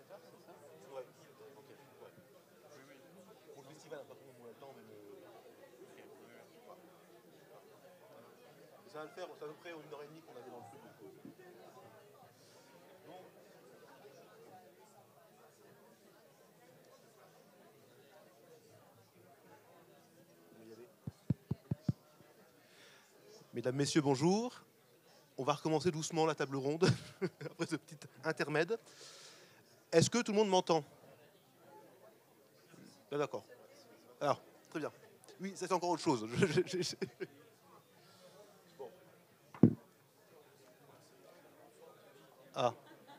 Ouais. Ok. Ouais. Pour le festival, par contre, on a le temps, mais ça va le faire, c'est à peu près 1 heure et demie qu'on avait dans le truc. Donc, on va y aller. Mesdames, Messieurs, bonjour. On va recommencer doucement la table ronde, après ce petit intermède. Est-ce que tout le monde m'entend? Ah, d'accord. Alors, très bien. Oui, ça c'est encore autre chose. Bon. Ah.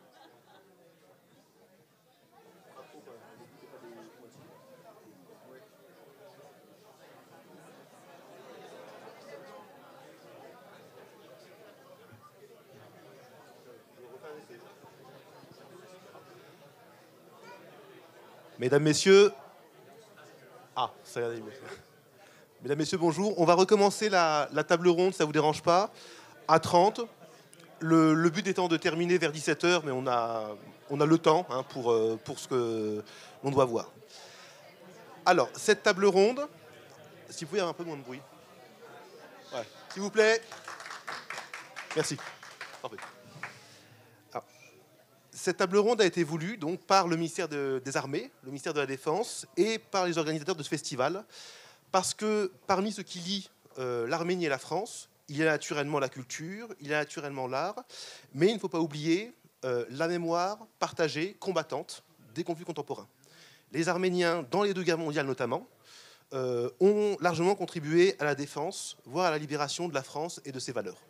Mesdames, Messieurs. Ah, ça y est. Mesdames, Messieurs, bonjour. On va recommencer la table ronde, ça ne vous dérange pas, à 30. Le but étant de terminer vers 17 h, mais on a le temps hein, pour ce que l'on doit voir. Alors, cette table ronde, si vous pouvez avoir un peu moins de bruit. Ouais. S'il vous plaît. Merci. Parfait. Alors, cette table ronde a été voulue donc, par le ministère des Armées, le ministère de la Défense et par les organisateurs de ce festival, parce que parmi ce qui lie l'Arménie et la France, il y a naturellement la culture, il y a naturellement l'art, mais il ne faut pas oublier la mémoire partagée, combattante des conflits contemporains. Les Arméniens, dans les 2 guerres mondiales notamment, ont largement contribué à la défense, voire à la libération de la France et de ses valeurs.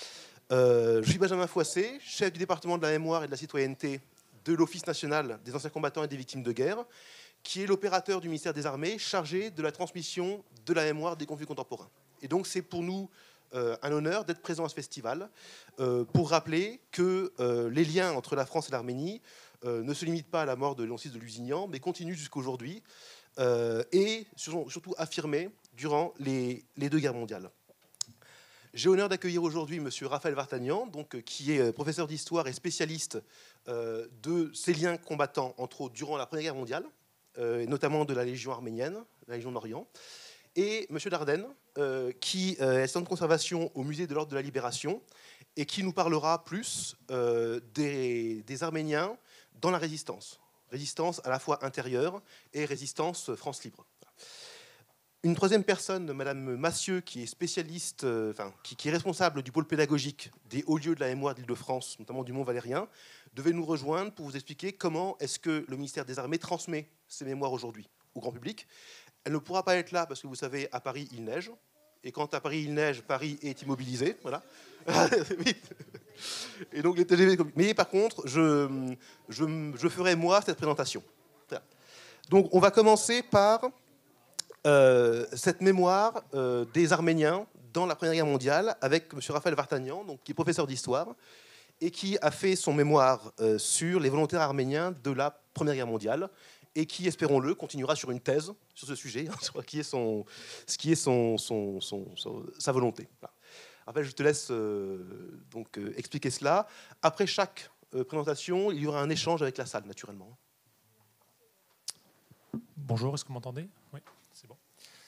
Je suis Benjamin Foissé, chef du département de la mémoire et de la citoyenneté de l'Office national des anciens combattants et des victimes de guerre, qui est l'opérateur du ministère des Armées chargé de la transmission de la mémoire des conflits contemporains. Et donc c'est pour nous un honneur d'être présent à ce festival pour rappeler que les liens entre la France et l'Arménie ne se limitent pas à la mort de Léon VI de Lusignan, mais continuent jusqu'à aujourd'hui et surtout affirmés durant les 2 guerres mondiales. J'ai l'honneur d'accueillir aujourd'hui M. Raphaël Vartagnan, donc, qui est professeur d'histoire et spécialiste de ces liens combattants, entre autres, durant la Première Guerre mondiale, notamment de la Légion arménienne, la Légion d'Orient, et M. Dardenne, qui est assistant de conservation au Musée de l'Ordre de la Libération, et qui nous parlera plus des Arméniens dans la résistance. Résistance à la fois intérieure et résistance France libre. Une troisième personne, Madame Massieu, qui est spécialiste, qui est responsable du pôle pédagogique des hauts lieux de la mémoire d'Île-de-France, notamment du Mont Valérien, devait nous rejoindre pour vous expliquer comment est-ce que le ministère des Armées transmet ces mémoires aujourd'hui au grand public. Elle ne pourra pas être là parce que vous savez, à Paris, il neige. Et quand à Paris, il neige, Paris est immobilisé. Voilà. Et donc, les TGV... Mais par contre, je ferai, moi, cette présentation. Donc, on va commencer par cette mémoire des Arméniens dans la Première Guerre mondiale avec M. Raphaël Vartagnan, donc, qui est professeur d'histoire et qui a fait son mémoire sur les volontaires arméniens de la Première Guerre mondiale et qui, espérons-le, continuera sur une thèse sur ce sujet, sur ce qui est sa volonté. Voilà. Après, je te laisse expliquer cela. Après chaque présentation, il y aura un échange avec la salle, naturellement. Bonjour, est-ce que vous m'entendez? Oui, c'est bon.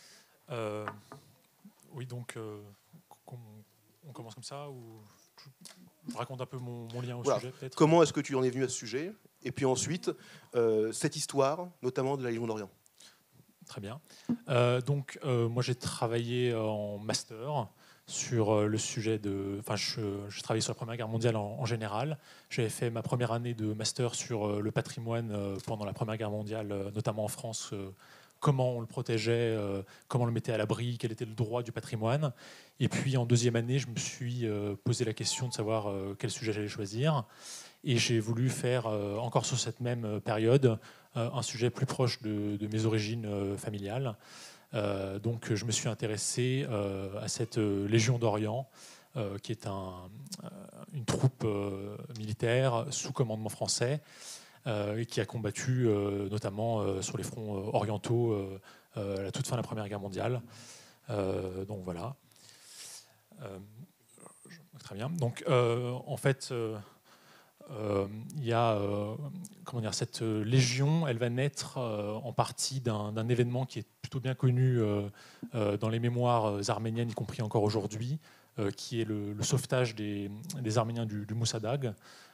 Oui, donc, on commence comme ça ou je raconte un peu mon lien au sujet, peut-être? Comment est-ce que tu en es venu à ce sujet? Et puis ensuite, cette histoire, notamment de la Légion d'Orient. Très bien. Moi, j'ai travaillé en master sur le sujet de... Enfin, je travaillais sur la Première Guerre mondiale en général. J'avais fait ma première année de master sur le patrimoine pendant la Première Guerre mondiale, notamment en France, comment on le protégeait, comment on le mettait à l'abri, quel était le droit du patrimoine. Et puis, en deuxième année, je me suis posé la question de savoir quel sujet j'allais choisir. Et j'ai voulu faire, encore sur cette même période, un sujet plus proche de mes origines familiales. Donc je me suis intéressé à cette Légion d'Orient, qui est une troupe militaire sous commandement français, et qui a combattu notamment sur les fronts orientaux à la toute fin de la Première Guerre mondiale. Donc voilà. Très bien. Donc en fait... il y a cette légion, elle va naître en partie d'un événement qui est plutôt bien connu dans les mémoires arméniennes, y compris encore aujourd'hui, qui est le sauvetage des Arméniens du Moussadag.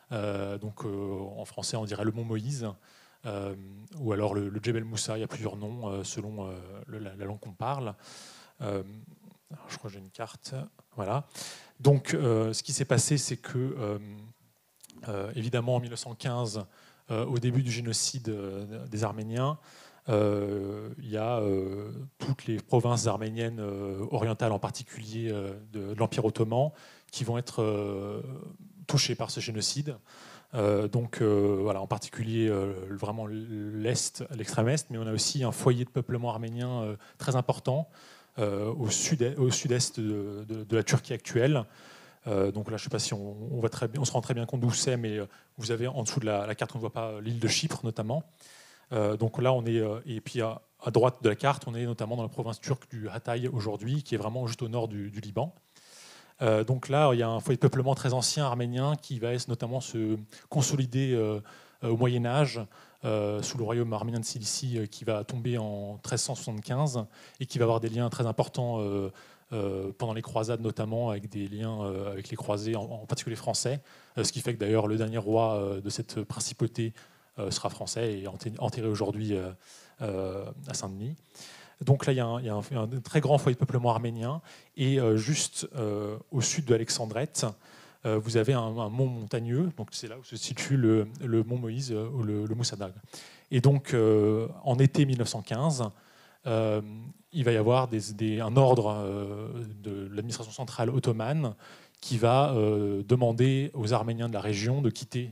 En français, on dirait le mont Moïse, ou alors le Djebel Moussa. Il y a plusieurs noms selon la langue qu'on parle. Je crois que j'ai une carte. Voilà. Donc, ce qui s'est passé, c'est que évidemment, en 1915, au début du génocide des Arméniens, il y a toutes les provinces arméniennes orientales, en particulier de l'Empire ottoman, qui vont être touchées par ce génocide. En particulier vraiment l'Est, l'extrême Est, mais on a aussi un foyer de peuplement arménien très important au sud-est de la Turquie actuelle. Donc là, je ne sais pas si on voit très bien, on se rend très bien compte d'où c'est, mais vous avez en dessous de la carte, on ne voit pas l'île de Chypre notamment. Donc là, on est, et puis à droite de la carte, on est notamment dans la province turque du Hatay aujourd'hui, qui est vraiment juste au nord du Liban. Donc là, il y a un foyer de peuplement très ancien arménien qui va notamment se consolider au Moyen-Âge sous le royaume arménien de Cilicie qui va tomber en 1375 et qui va avoir des liens très importants pendant les croisades, notamment avec des liens avec les croisés, en particulier français, ce qui fait que d'ailleurs le dernier roi de cette principauté sera français et enterré aujourd'hui à Saint-Denis. Donc là, il y a un très grand foyer de peuplement arménien. Et juste au sud de Alexandrette, vous avez un mont montagneux. Donc c'est là où se situe le mont Moïse, ou le Moussadag. Et donc, en été 1915, il va y avoir un ordre de l'administration centrale ottomane qui va demander aux Arméniens de la région de quitter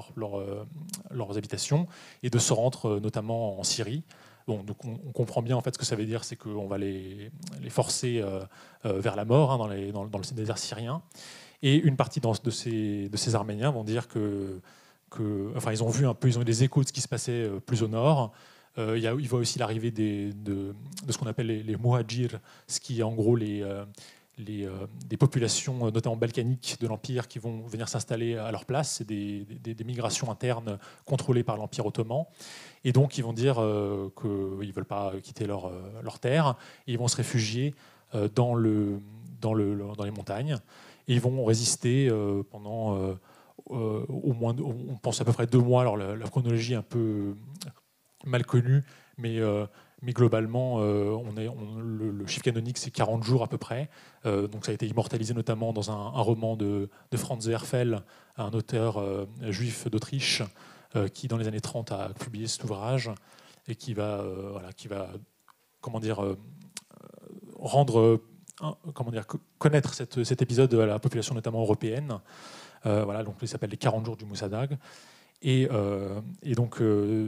leurs habitations et de se rendre notamment en Syrie. Bon, donc on comprend bien en fait ce que ça veut dire, c'est qu'on va les forcer vers la mort dans le désert syrien. Et une partie de ces Arméniens vont dire ils ont vu un peu, ils ont eu des échos de ce qui se passait plus au nord. Il voit aussi l'arrivée de ce qu'on appelle les muhajirs, ce qui est en gros des populations, notamment balkaniques de l'Empire, qui vont venir s'installer à leur place. C'est des migrations internes contrôlées par l'Empire ottoman. Et donc, ils vont dire qu'ils ne veulent pas quitter leur terre. Et ils vont se réfugier dans les montagnes. Et ils vont résister pendant au moins, on pense à peu près 2 mois. Alors, la chronologie est un peu mal connue, mais globalement, le chiffre canonique, c'est 40 jours à peu près. Donc ça a été immortalisé notamment dans un roman de Franz Werfel, un auteur juif d'Autriche, qui, dans les années 30, a publié cet ouvrage et qui va connaître cet épisode à la population notamment européenne. Donc il s'appelle les 40 jours du Moussadag. Et donc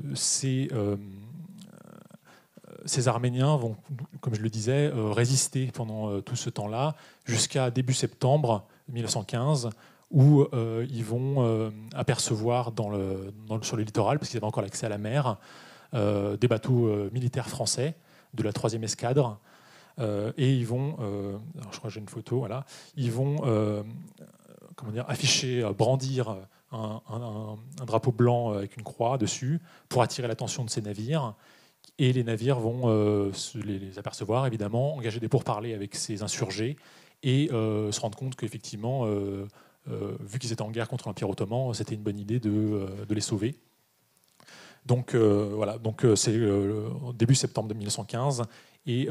ces Arméniens vont, comme je le disais, résister pendant tout ce temps-là, jusqu'à début septembre 1915, où ils vont apercevoir sur le littoral, parce qu'ils avaient encore l'accès à la mer, des bateaux militaires français de la 3e escadre. Et ils vont, je crois que j'ai une photo, voilà, ils vont afficher, brandir un drapeau blanc avec une croix dessus pour attirer l'attention de ces navires. Et les navires vont les apercevoir, évidemment, engager des pourparlers avec ces insurgés et se rendre compte qu'effectivement, vu qu'ils étaient en guerre contre l'Empire ottoman, c'était une bonne idée de les sauver. Donc c'est début septembre 1915 et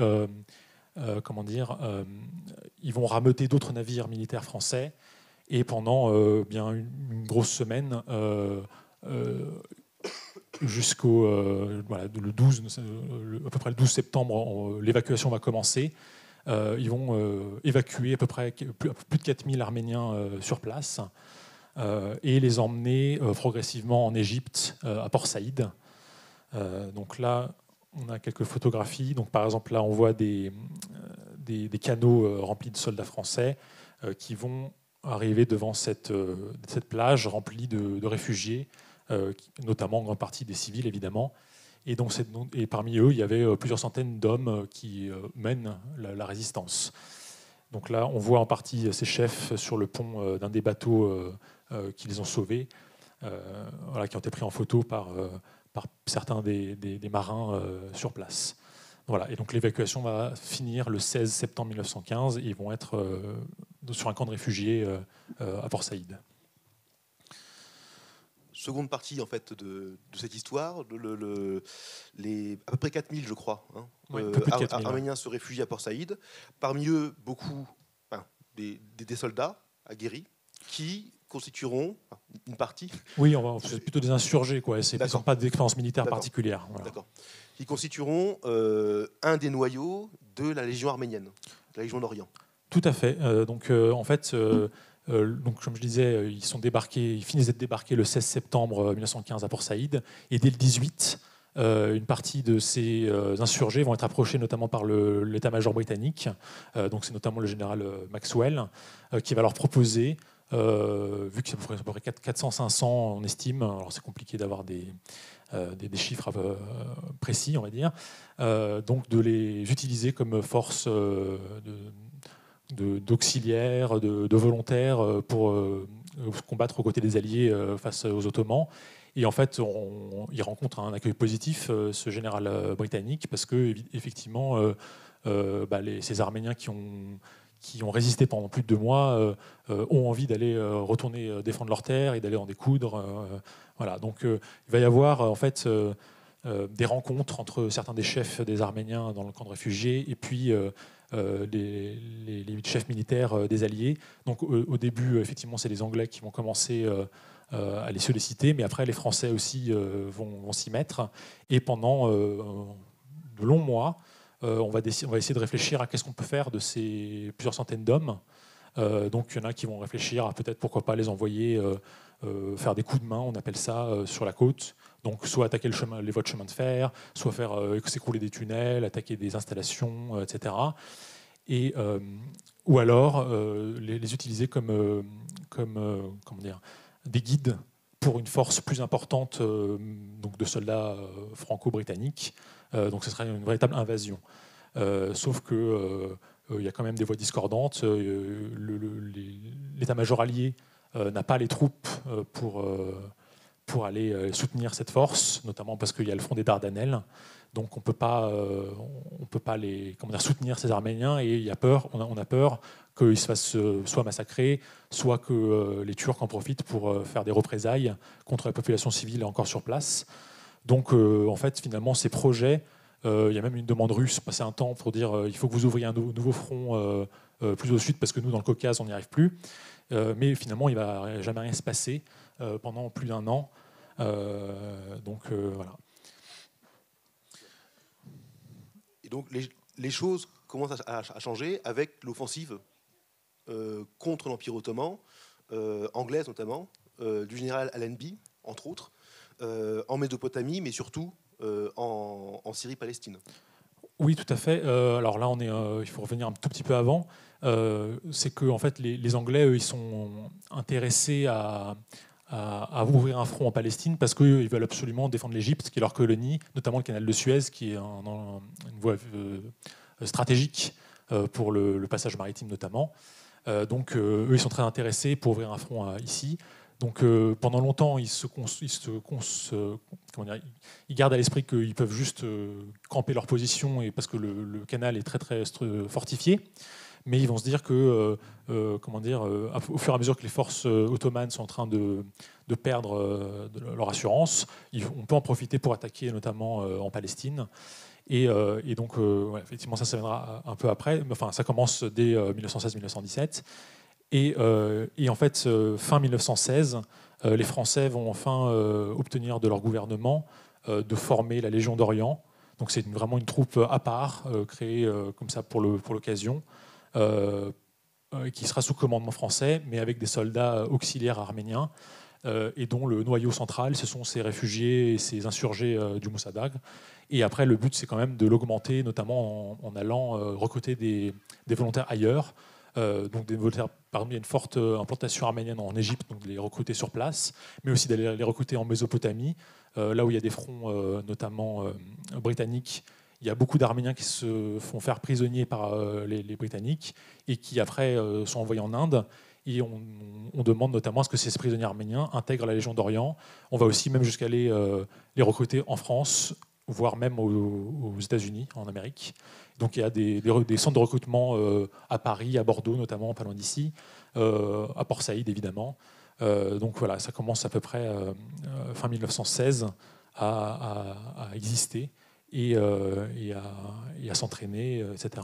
ils vont rameuter d'autres navires militaires français et pendant une grosse semaine jusqu'au le 12, à peu près le 12 septembre, l'évacuation va commencer. Ils vont évacuer à peu près plus de 4000 Arméniens sur place et les emmener progressivement en Égypte, à Port Saïd. Donc là, on a quelques photographies. Donc, par exemple, là, on voit des canots remplis de soldats français qui vont arriver devant cette plage remplie de réfugiés, notamment en grande partie des civils, évidemment. Et parmi eux, il y avait plusieurs centaines d'hommes qui mènent la résistance. Donc là, on voit en partie ces chefs sur le pont d'un des bateaux qui les ont sauvés. voilà, qui ont été pris en photo par certains des marins sur place. Voilà. Et donc l'évacuation va finir le 16 septembre 1915 et ils vont être sur un camp de réfugiés à Port Saïd. Seconde partie en fait de cette histoire, les à peu près 4000 je crois, hein, Ouais, un peu plus de 4000, Arméniens se réfugient à Port Saïd. Parmi eux, beaucoup des soldats aguerris qui constitueront une partie. Oui, c'est plutôt des insurgés, quoi. Ils ne sont pas d'expérience militaire particulière. Voilà. D'accord. Qui constitueront un des noyaux de la Légion arménienne, de la Légion d'Orient. Tout à fait. En fait, donc, comme je disais, ils finissent d'être débarqués le 16 septembre 1915 à Port Saïd, et dès le 18, une partie de ces insurgés vont être approchés notamment par l'état-major britannique. Donc c'est notamment le général Maxwell qui va leur proposer, vu que c'est à peu près 400-500 on estime, alors c'est compliqué d'avoir des chiffres précis, on va dire, donc de les utiliser comme force d'auxiliaires, de volontaires pour combattre aux côtés des Alliés face aux Ottomans. Et en fait, il rencontre un accueil positif, ce général britannique, parce que effectivement, ces Arméniens qui ont résisté pendant plus de 2 mois ont envie d'aller retourner défendre leur terre et d'aller en découdre. Voilà. Donc, il va y avoir en fait des rencontres entre certains des chefs des Arméniens dans le camp de réfugiés et puis les chefs militaires des Alliés. Donc, au début, effectivement, c'est les Anglais qui vont commencer à les solliciter, mais après les Français aussi vont s'y mettre. Et pendant de longs mois, on va essayer de réfléchir à qu'est-ce qu'on peut faire de ces plusieurs centaines d'hommes. Donc il y en a qui vont réfléchir à peut-être pourquoi pas les envoyer faire des coups de main, on appelle ça, sur la côte. Donc soit attaquer les voies de chemin de fer, soit faire s'écrouler des tunnels, attaquer des installations, etc. Ou alors les utiliser comme comment dire, des guides pour une force plus importante donc de soldats franco-britanniques. Donc ce serait une véritable invasion. Sauf que il y a quand même des voix discordantes. L'état-major allié n'a pas les troupes pour aller soutenir cette force, notamment parce qu'il y a le front des Dardanelles. Donc on peut pas soutenir ces Arméniens, et on a peur qu'ils se fassent soit massacrer, soit que les Turcs en profitent pour faire des représailles contre la population civile encore sur place. Donc en fait, finalement, ces projets, il y a même une demande russe passé un temps pour dire il faut que vous ouvriez un nouveau front plus au sud parce que nous, dans le Caucase, on n'y arrive plus. Mais finalement, il ne va jamais rien se passer pendant plus d'1 an. Voilà. Et donc les choses commencent à changer avec l'offensive contre l'Empire ottoman, anglaise notamment, du général Allenby, entre autres, en Mésopotamie, mais surtout en Syrie-Palestine. Oui, tout à fait. Alors là, il faut revenir un tout petit peu avant. C'est que en fait, les Anglais, eux, ils sont intéressés à ouvrir un front en Palestine parce qu'ils veulent absolument défendre l'Égypte, qui est leur colonie, notamment le canal de Suez, qui est une voie stratégique pour le passage maritime notamment. Donc eux, ils sont très intéressés pour ouvrir un front ici. Donc pendant longtemps, ils gardent à l'esprit qu'ils peuvent juste camper leur position, et parce que le canal est très très fortifié. Mais ils vont se dire que, au fur et à mesure que les forces ottomanes sont en train de perdre leur assurance, on peut en profiter pour attaquer, notamment en Palestine. Et donc, effectivement, ça viendra un peu après. Enfin, ça commence dès 1916-1917. Et en fait, fin 1916, les Français vont enfin obtenir de leur gouvernement de former la Légion d'Orient. Donc c'est vraiment une troupe à part, créée comme ça pour l'occasion, qui sera sous commandement français, mais avec des soldats auxiliaires arméniens, et dont le noyau central, ce sont ces réfugiés et ces insurgés du Moussadag. Et après, le but, c'est quand même de l'augmenter, notamment en allant recruter des volontaires ailleurs. Donc des volontaires, par exemple, il y a une forte implantation arménienne en Égypte, donc de les recruter sur place, mais aussi d'aller les recruter en Mésopotamie, là où il y a des fronts, notamment britanniques. Il y a beaucoup d'Arméniens qui se font faire prisonniers par les Britanniques et qui après sont envoyés en Inde. et on demande notamment à ce que ces prisonniers arméniens intègrent la Légion d'Orient. On va aussi même jusqu'à les recruter en France, voire même aux États-Unis, en Amérique. Donc il y a des centres de recrutement à Paris, à Bordeaux notamment, pas loin d'ici, à Port-Saïd évidemment. Donc voilà, ça commence à peu près fin 1916 à exister et à s'entraîner, etc.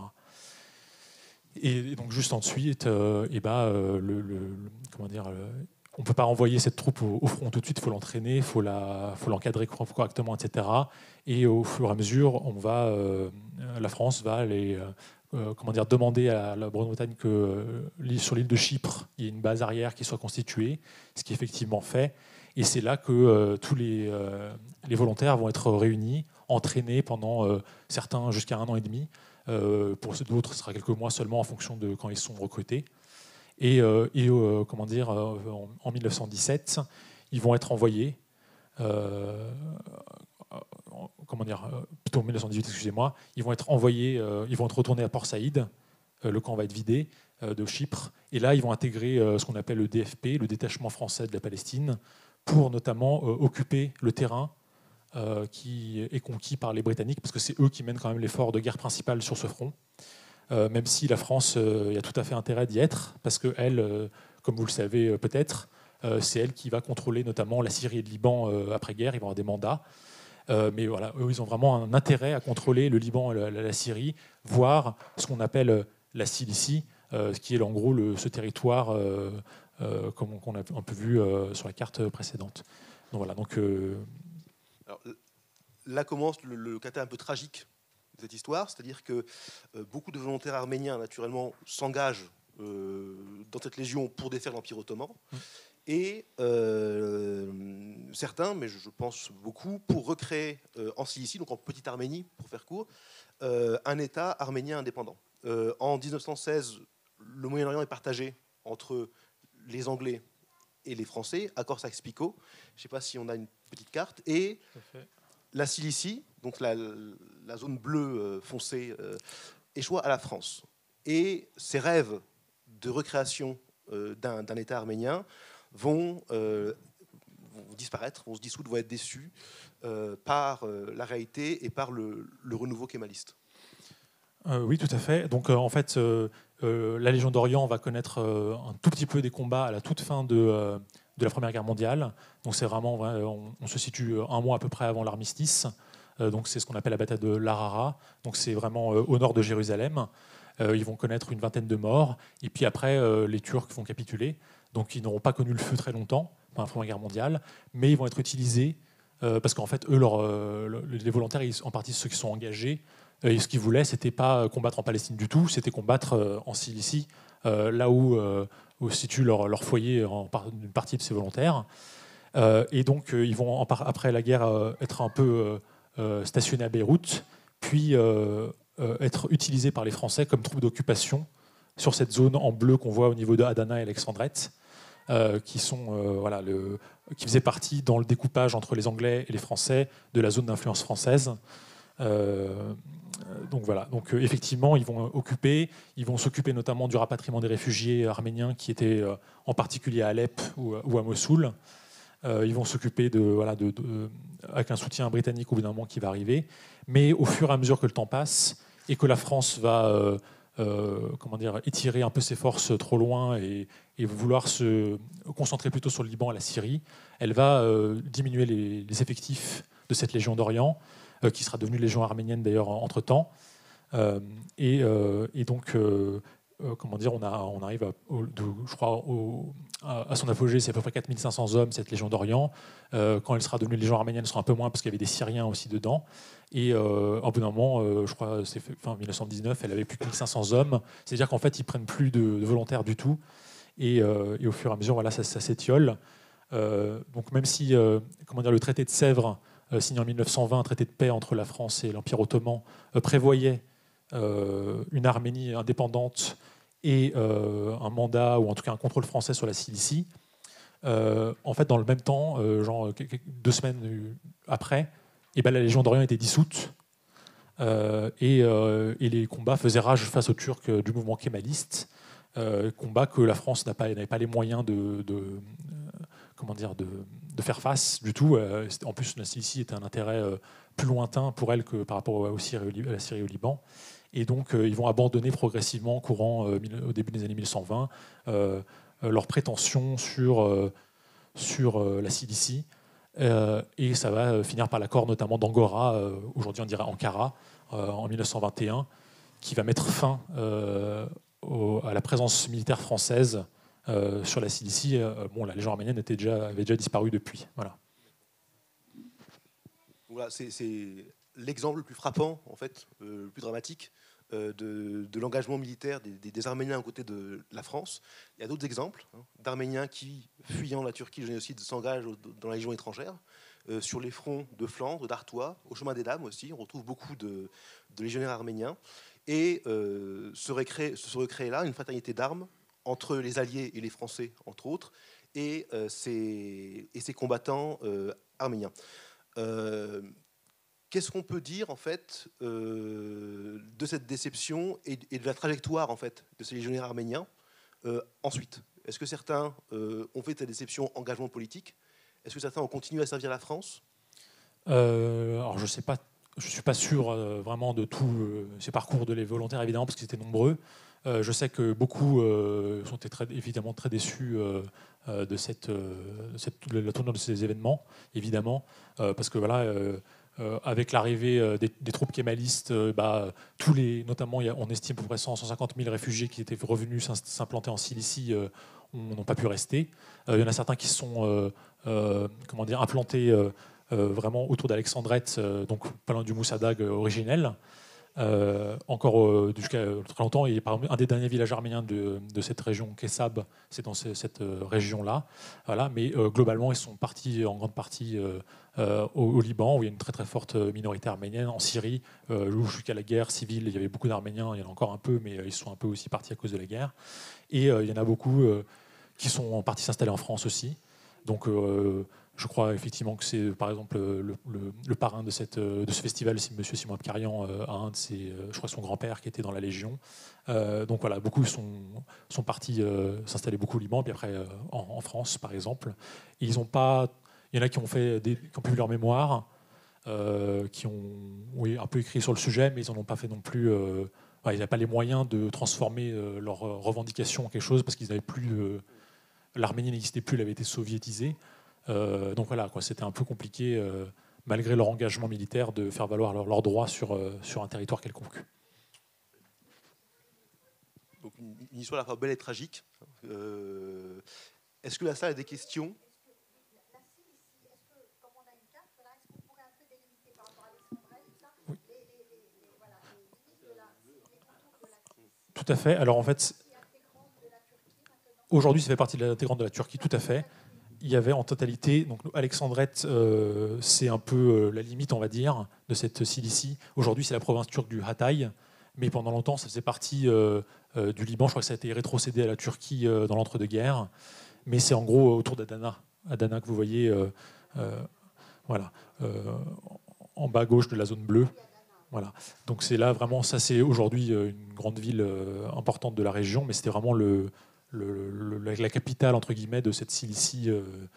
Et donc juste ensuite, comment dire, on ne peut pas envoyer cette troupe au front tout de suite, il faut l'entraîner, il faut l'encadrer correctement, etc. Et au fur et à mesure, la France va demander à la Grande-Bretagne que sur l'île de Chypre, il y ait une base arrière qui soit constituée, ce qui est effectivement fait. Et c'est là que tous les volontaires vont être réunis, entraînés pendant certains jusqu'à 1 an et demi. Pour d'autres, ce sera quelques mois seulement en fonction de quand ils sont recrutés. Et en 1917, ils vont être envoyés, plutôt en 1918, excusez-moi, ils vont être retournés à Port-Saïd, le camp va être vidé de Chypre, et là ils vont intégrer ce qu'on appelle le DFP, le détachement français de la Palestine, pour notamment occuper le terrain qui est conquis par les Britanniques, parce que c'est eux qui mènent quand même l'effort de guerre principal sur ce front. Même si la France y a tout à fait intérêt d'y être, parce qu'elle, comme vous le savez peut-être, c'est elle qui va contrôler notamment la Syrie et le Liban après-guerre, ils vont avoir des mandats. Mais voilà, eux, ils ont vraiment un intérêt à contrôler le Liban et la Syrie, voire ce qu'on appelle la Cilicie, qui est en gros ce territoire comme on a un peu vu sur la carte précédente. Donc voilà, Alors, là commence le côté un peu tragique de cette histoire, c'est-à-dire que beaucoup de volontaires arméniens, naturellement, s'engagent dans cette légion pour défaire l'Empire ottoman, et certains, mais je pense beaucoup, pour recréer en Cilicie, donc en petite Arménie, pour faire court, un État arménien indépendant. En 1916, le Moyen-Orient est partagé entre les Anglais et les Français, accord Saxe-Picot. Je ne sais pas si on a une petite carte. Et la Cilicie, donc la zone bleue foncée, échoua à la France. Et ces rêves de recréation d'un État arménien vont disparaître, vont se dissoudre, vont être déçus par la réalité et par le renouveau kémaliste. Oui, tout à fait. Donc, en fait, la Légion d'Orient va connaître un tout petit peu des combats à la toute fin de la Première Guerre mondiale. Donc, c'est vraiment, on se situe un mois à peu près avant l'armistice. Donc, c'est ce qu'on appelle la bataille de l'Arara. Donc, c'est vraiment au nord de Jérusalem. Ils vont connaître une vingtaine de morts. Et puis après, les Turcs vont capituler. Donc, ils n'auront pas connu le feu très longtemps pendant la Première Guerre mondiale. Mais ils vont être utilisés parce qu'en fait, eux, les volontaires, en partie ceux qui sont engagés, et ce qu'ils voulaient, c'était pas combattre en Palestine du tout, c'était combattre en Cilicie, là où se situe leur foyer, une partie de ces volontaires. Et donc, ils vont, après la guerre, être un peu stationnés à Beyrouth, puis être utilisés par les Français comme troupes d'occupation sur cette zone en bleu qu'on voit au niveau de Adana et Alexandrette, qui faisaient partie dans le découpage entre les Anglais et les Français de la zone d'influence française. Donc voilà. Donc effectivement, ils vont occuper, ils vont s'occuper notamment du rapatriement des réfugiés arméniens qui étaient en particulier à Alep ou à Mossoul. Ils vont s'occuper avec un soutien britannique au bout d'un moment qui va arriver. Mais au fur et à mesure que le temps passe et que la France va étirer un peu ses forces trop loin et vouloir se concentrer plutôt sur le Liban et la Syrie, elle va diminuer les effectifs de cette Légion d'Orient, qui sera devenue Légion arménienne d'ailleurs entre-temps. Et donc, on arrive à son apogée, c'est à peu près 4500 hommes, cette Légion d'Orient. Quand elle sera devenue Légion arménienne, elle sera un peu moins parce qu'il y avait des Syriens aussi dedans. Et au bout d'un moment, je crois c'est fin 1919, elle avait plus que 1500 hommes. C'est-à-dire qu'en fait, ils prennent plus de volontaires du tout. Et au fur et à mesure, voilà, ça s'étiole. Donc même si le traité de Sèvres, signé en 1920, un traité de paix entre la France et l'Empire ottoman, prévoyait une Arménie indépendante et un mandat, ou en tout cas un contrôle français sur la Cilicie. En fait, dans le même temps, 2 semaines après, la Légion d'Orient était dissoute et les combats faisaient rage face aux Turcs du mouvement kémaliste. combat que la France n'avait pas les moyens de faire face du tout. En plus, la Cilicie était un intérêt plus lointain pour elle que par rapport à la Syrie et au Liban. Et donc, ils vont abandonner progressivement, au début des années 1120, leurs prétentions sur la Cilicie. Et ça va finir par l'accord notamment d'Angora, aujourd'hui on dirait Ankara, en 1921, qui va mettre fin à la présence militaire française sur la Cilicie. La Légion arménienne avait déjà disparu depuis. Voilà. Voilà, c'est l'exemple le plus frappant, en fait, le plus dramatique de l'engagement militaire des Arméniens aux côtés de la France. Il y a d'autres exemples d'Arméniens qui, fuyant la Turquie, le génocide, s'engagent dans la Légion étrangère, sur les fronts de Flandre, d'Artois, au chemin des Dames aussi. On retrouve beaucoup de légionnaires arméniens. Et se recrée là une fraternité d'armes entre les Alliés et les Français, entre autres, et ces combattants arméniens. Qu'est-ce qu'on peut dire en fait de cette déception et de la trajectoire en fait de ces légionnaires arméniens ensuite? Est-ce que certains ont fait de cette déception engagement politique? Est-ce que certains ont continué à servir la France? Alors je sais pas, je suis pas sûr vraiment de tous ces parcours de les volontaires évidemment parce qu'ils étaient nombreux. Je sais que beaucoup sont évidemment très déçus de la tournure de ces événements, évidemment, parce que voilà. Avec l'arrivée des troupes kémalistes, notamment on estime à peu près 150 000 réfugiés qui étaient revenus s'implanter en Cilicie n'ont pas pu rester. Il y en a certains qui sont implantés vraiment autour d'Alexandrette, donc pas loin du Moussadag originel. Jusqu'à très longtemps, et par exemple, un des derniers villages arméniens de cette région, Kessab, c'est dans cette région-là. Voilà, mais globalement, ils sont partis en grande partie au Liban, où il y a une très très forte minorité arménienne, en Syrie, où jusqu'à la guerre civile, il y avait beaucoup d'Arméniens, il y en a encore un peu, mais ils sont un peu aussi partis à cause de la guerre. Et il y en a beaucoup qui sont partis s'installer en France aussi. Donc je crois effectivement que c'est, par exemple, le parrain de ce festival, M. Simon Abkarian, un de ses, je crois son grand-père qui était dans la Légion. Donc voilà, beaucoup sont partis s'installer beaucoup au Liban, puis après en France, par exemple. Et il y en a qui ont publié leur mémoire, qui ont un peu écrit sur le sujet, mais ils n'en ont pas fait non plus. Ils n'avaient pas les moyens de transformer leurs revendications en quelque chose parce qu'ils n'avaient plus. L'Arménie n'existait plus, elle avait été soviétisée. Donc voilà, c'était un peu compliqué, malgré leur engagement militaire, de faire valoir leurs droits sur un territoire quelconque. Donc une histoire à la fois belle et tragique. Est-ce que la salle a des questions? Tout à fait. Alors en fait, aujourd'hui, ça fait partie de l'intégrante de la Turquie, tout à fait. Il y avait en totalité, donc Alexandrette, c'est un peu la limite, on va dire, de cette Cilicie. Aujourd'hui, c'est la province turque du Hatay, mais pendant longtemps, ça faisait partie du Liban. Je crois que ça a été rétrocédé à la Turquie dans l'entre-deux-guerres. Mais c'est en gros autour d'Adana. Adana que vous voyez en bas à gauche de la zone bleue. Voilà. Donc c'est là vraiment, ça c'est aujourd'hui une grande ville importante de la région, mais c'était vraiment la capitale entre guillemets de cette Cilicie.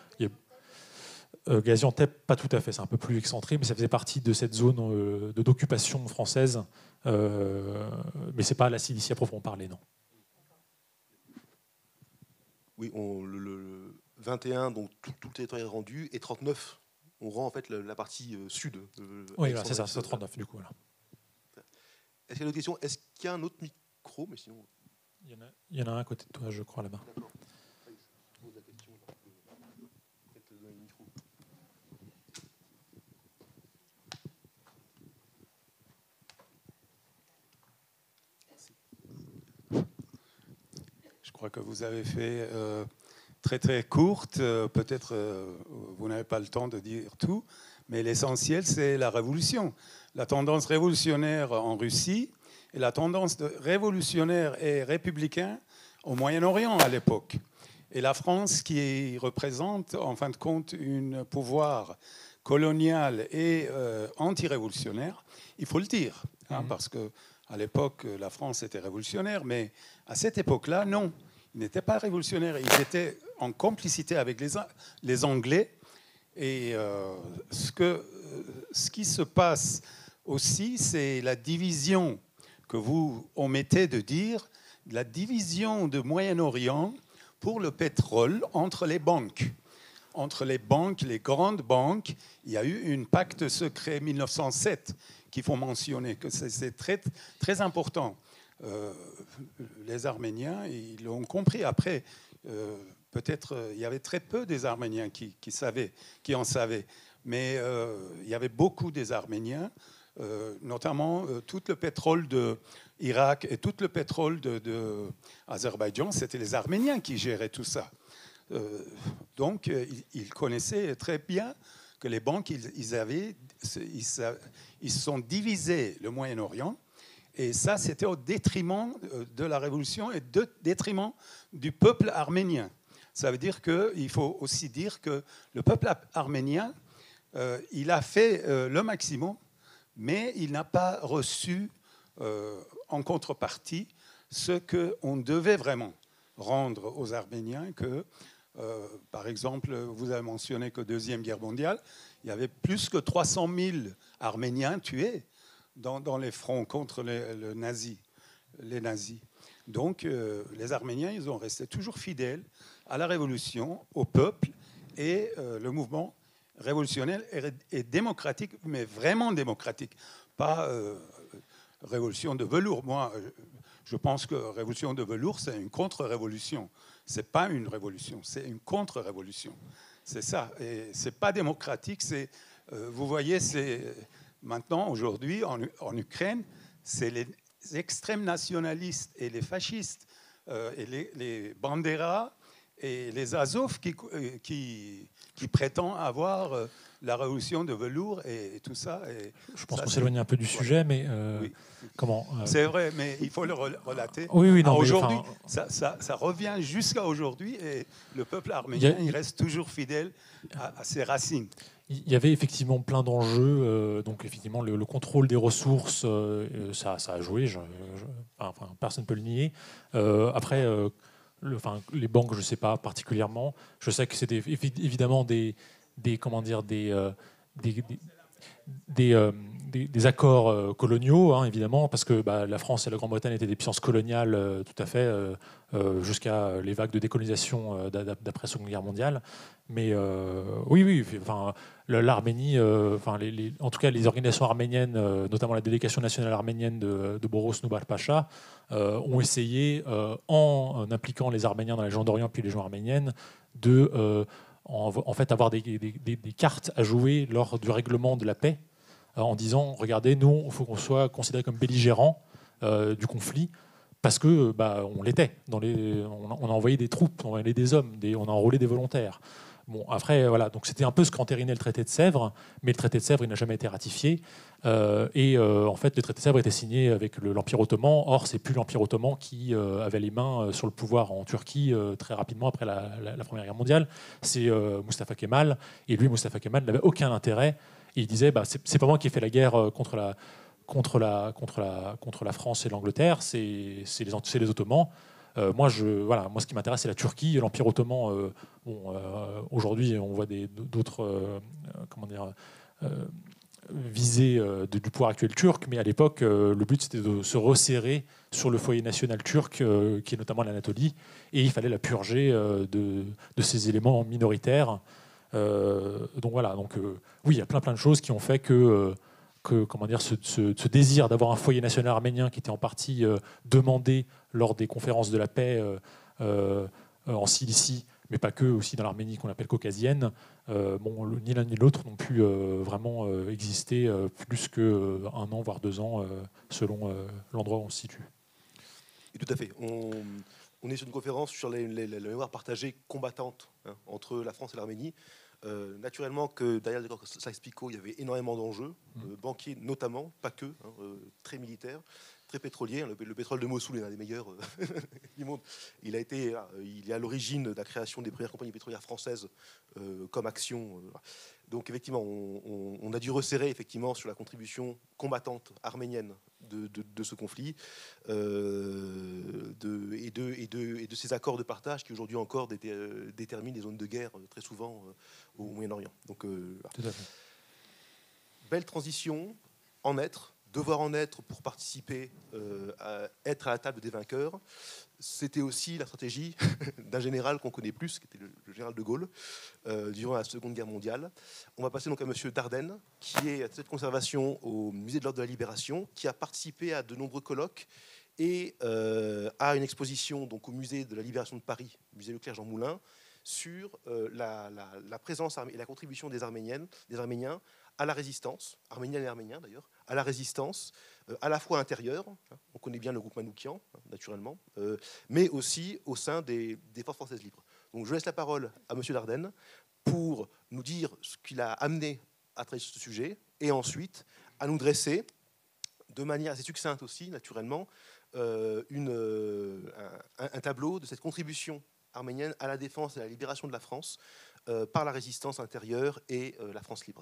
Gaziantep, pas tout à fait, c'est un peu plus excentré, mais ça faisait partie de cette zone d'occupation française. Mais c'est pas la Cilicie à proprement parler, non. Oui, le 21, donc tout le territoire est rendu, et 39, on rend en fait la partie sud. Oui, c'est ça, c'est 39 du coup. Voilà. Est-ce qu'il y a d'autres questions? Est-ce qu'il y a un autre micro? Mais sinon... Il y en a un à côté de toi, je crois, là-bas. D'accord. Je pose la question. Peut-être donner le micro. Je crois que vous avez fait très très courte. Peut-être vous n'avez pas le temps de dire tout, mais l'essentiel, c'est la révolution. La tendance révolutionnaire en Russie et la tendance révolutionnaire et républicain au Moyen-Orient à l'époque. Et la France qui représente en fin de compte un pouvoir colonial et anti-révolutionnaire, il faut le dire, parce que À l'époque, la France était révolutionnaire, mais à cette époque-là, non. Ils n'étaient pas révolutionnaires. Ils étaient en complicité avec les Anglais. Et ce qui se passe aussi, c'est la division que vous omettez de dire, la division du Moyen-Orient pour le pétrole entre les banques. Entre les banques, les grandes banques, il y a eu un pacte secret 1907 qu'il faut mentionner, que c'est très, très important. Les Arméniens, ils l'ont compris. Après, peut-être il y avait très peu des Arméniens qui en savaient. Mais il y avait beaucoup des Arméniens, notamment tout le pétrole d'Irak et tout le pétrole d'Azerbaïdjan, c'était les Arméniens qui géraient tout ça. Donc, ils connaissaient très bien que les banques, ils se sont divisés le Moyen-Orient. Et ça, c'était au détriment de la révolution et au détriment du peuple arménien. Ça veut dire qu'il faut aussi dire que le peuple arménien, il a fait le maximum, mais il n'a pas reçu en contrepartie ce qu'on devait vraiment rendre aux Arméniens. Par exemple, vous avez mentionné qu'au Deuxième Guerre mondiale, il y avait plus que 300 000 Arméniens tués dans les fronts contre les nazis. Donc, les Arméniens, ils ont resté toujours fidèles à la révolution, au peuple, et le mouvement révolutionnaire est démocratique, mais vraiment démocratique, pas révolution de velours. Moi, je pense que révolution de velours, c'est une contre-révolution. Ce n'est pas une révolution, c'est une contre-révolution. C'est ça. Et ce n'est pas démocratique. Vous voyez, maintenant, aujourd'hui, en Ukraine, c'est les extrêmes nationalistes et les fascistes, et les Bandera et les Azov qui prétendent avoir la révolution de velours et tout ça. Et je pense qu'on s'éloigne un peu du sujet, mais oui. comment C'est vrai, mais il faut le relater. Oui, non. Aujourd'hui, ça revient jusqu'à aujourd'hui, et le peuple arménien, il reste toujours fidèle à ses racines. Il y avait effectivement plein d'enjeux, donc effectivement le contrôle des ressources, ça a joué, personne ne peut le nier. Après, les banques, je ne sais pas particulièrement. Je sais que c'était évidemment des accords coloniaux, hein, évidemment, parce que la France et la Grande-Bretagne étaient des puissances coloniales tout à fait, jusqu'à les vagues de décolonisation d'après la Seconde Guerre mondiale. Mais oui, l'Arménie, en tout cas les organisations arméniennes, notamment la délégation nationale arménienne de Boros Noubar Pacha, ont essayé, en impliquant les Arméniens dans la région d'Orient puis les régions arméniennes, de en fait avoir des cartes à jouer lors du règlement de la paix, en disant, regardez, nous, il faut qu'on soit considérés comme belligérants du conflit, parce que on l'était. On a envoyé des troupes, on a envoyé des hommes, on a enrôlé des volontaires. Bon, après, voilà, donc c'était un peu ce qu'entérinait le traité de Sèvres, mais le traité de Sèvres, il n'a jamais été ratifié. En fait, le traité de Sèvres était signé avec l'Empire ottoman. Or, c'est plus l'Empire ottoman qui avait les mains sur le pouvoir en Turquie très rapidement après la Première Guerre mondiale. C'est Mustafa Kemal. Et lui, Mustafa Kemal n'avait aucun intérêt. Et il disait, c'est pas moi qui ai fait la guerre contre la France et l'Angleterre, c'est les Ottomans. Moi, ce qui m'intéresse, c'est la Turquie et l'Empire ottoman. Aujourd'hui, on voit d'autres visées du pouvoir actuel turc, mais à l'époque, le but, c'était de se resserrer sur le foyer national turc, qui est notamment l'Anatolie, et il fallait la purger de ces éléments minoritaires. Donc voilà. Oui, il y a plein de choses qui ont fait que ce désir d'avoir un foyer national arménien qui était en partie demandé lors des conférences de la paix en Cilicie, mais pas que, aussi dans l'Arménie qu'on appelle caucasienne, ni l'un ni l'autre n'ont pu vraiment exister plus qu'un an, voire 2 ans, selon l'endroit où on se situe. Et tout à fait. On est sur une conférence sur la mémoire partagée combattante, hein, entre la France et l'Arménie. Naturellement que derrière l'accord Sykes-Picot, il y avait énormément d'enjeux, banquiers notamment, pas que, hein, très militaires, très pétroliers. Le pétrole de Mossoul est l'un des meilleurs du monde. Il est à l'origine de la création des premières compagnies pétrolières françaises comme Action. Donc effectivement, on a dû resserrer effectivement sur la contribution combattante arménienne de ce conflit et de ces accords de partage qui aujourd'hui encore déterminent les zones de guerre très souvent au Moyen-Orient. Donc, voilà. Tout à fait. Belle transition, en être, devoir en être pour participer, être à la table des vainqueurs. C'était aussi la stratégie d'un général qu'on connaît plus, qui était le général de Gaulle, durant la Seconde Guerre mondiale. On va passer donc à M. Dardenne, qui est à cette conservation au Musée de l'Ordre de la Libération, qui a participé à de nombreux colloques et à une exposition donc, au Musée de la Libération de Paris, Musée Leclerc Jean Moulin, sur la présence et la contribution des Arméniens à la résistance, arménienne et arménien d'ailleurs, à la résistance, à la fois intérieure, on connaît bien le groupe Manoukian, naturellement, mais aussi au sein des forces françaises libres. Donc je laisse la parole à M. Dardenne pour nous dire ce qu'il a amené à travailler sur ce sujet, et ensuite à nous dresser, de manière assez succincte aussi, naturellement, un tableau de cette contribution arménienne à la défense et à la libération de la France par la résistance intérieure et la France libre.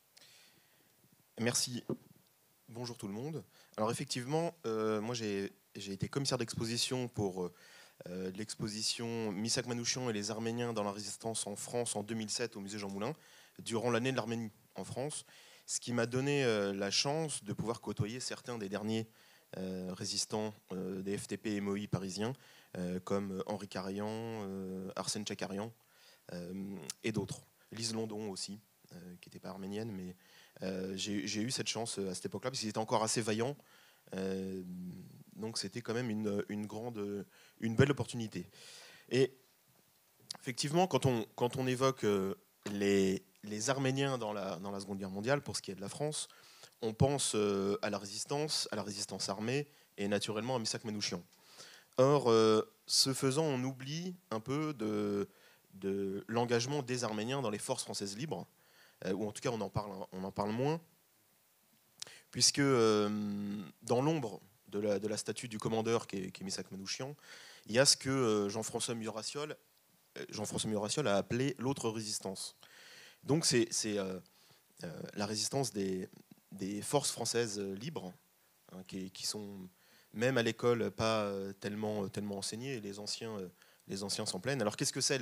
Merci. Bonjour tout le monde. Alors effectivement, moi j'ai été commissaire d'exposition pour l'exposition Missak Manouchian et les Arméniens dans la résistance en France en 2007 au musée Jean Moulin, durant l'année de l'Arménie en France, ce qui m'a donné la chance de pouvoir côtoyer certains des derniers résistants des FTP et MOI parisiens, comme Henri Carayan, Arsène Tchakarian et d'autres. Lise London aussi, qui n'était pas arménienne, mais j'ai eu cette chance à cette époque-là, parce qu'ils étaient encore assez vaillants. Donc c'était quand même une belle opportunité. Et effectivement, quand on évoque les Arméniens dans la Seconde Guerre mondiale, pour ce qui est de la France, on pense à la résistance armée, et naturellement à Missak Manouchian. Or, ce faisant, on oublie un peu de l'engagement des Arméniens dans les forces françaises libres, ou en tout cas on en parle moins, puisque dans l'ombre de la statue du commandeur qui est Missak Manouchian, il y a ce que Jean-François Murassiol a appelé l'autre résistance. Donc c'est la résistance des forces françaises libres, hein, qui sont même à l'école pas tellement enseignées, et les anciens s'en plaignent. Alors qu'est-ce que c'est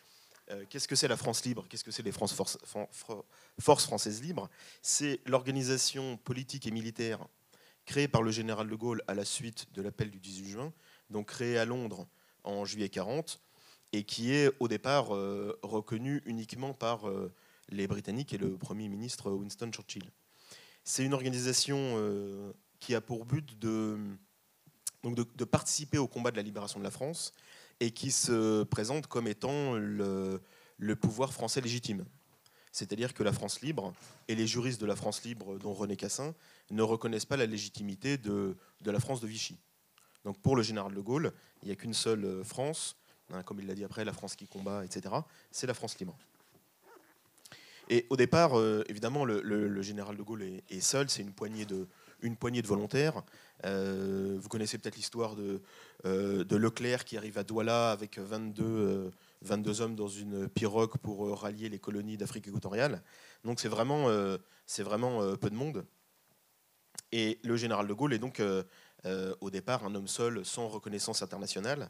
la France libre? Qu'est-ce que c'est les forces françaises libres? C'est l'organisation politique et militaire créée par le général de Gaulle à la suite de l'appel du 18 juin, donc créée à Londres en juillet 40, et qui est au départ reconnue uniquement par les Britanniques et le Premier ministre Winston Churchill. C'est une organisation qui a pour but de participer au combat de la libération de la France, et qui se présente comme étant le pouvoir français légitime. C'est-à-dire que la France libre et les juristes de la France libre, dont René Cassin, ne reconnaissent pas la légitimité de la France de Vichy. Donc pour le général de Gaulle, il n'y a qu'une seule France, hein, comme il l'a dit après, la France qui combat, etc. C'est la France libre. Et au départ, évidemment, le général de Gaulle est seul, c'est une poignée de volontaires. Vous connaissez peut-être l'histoire de Leclerc qui arrive à Douala avec 22 hommes dans une pirogue pour rallier les colonies d'Afrique équatoriale. Donc c'est vraiment peu de monde. Et le général de Gaulle est donc au départ un homme seul, sans reconnaissance internationale,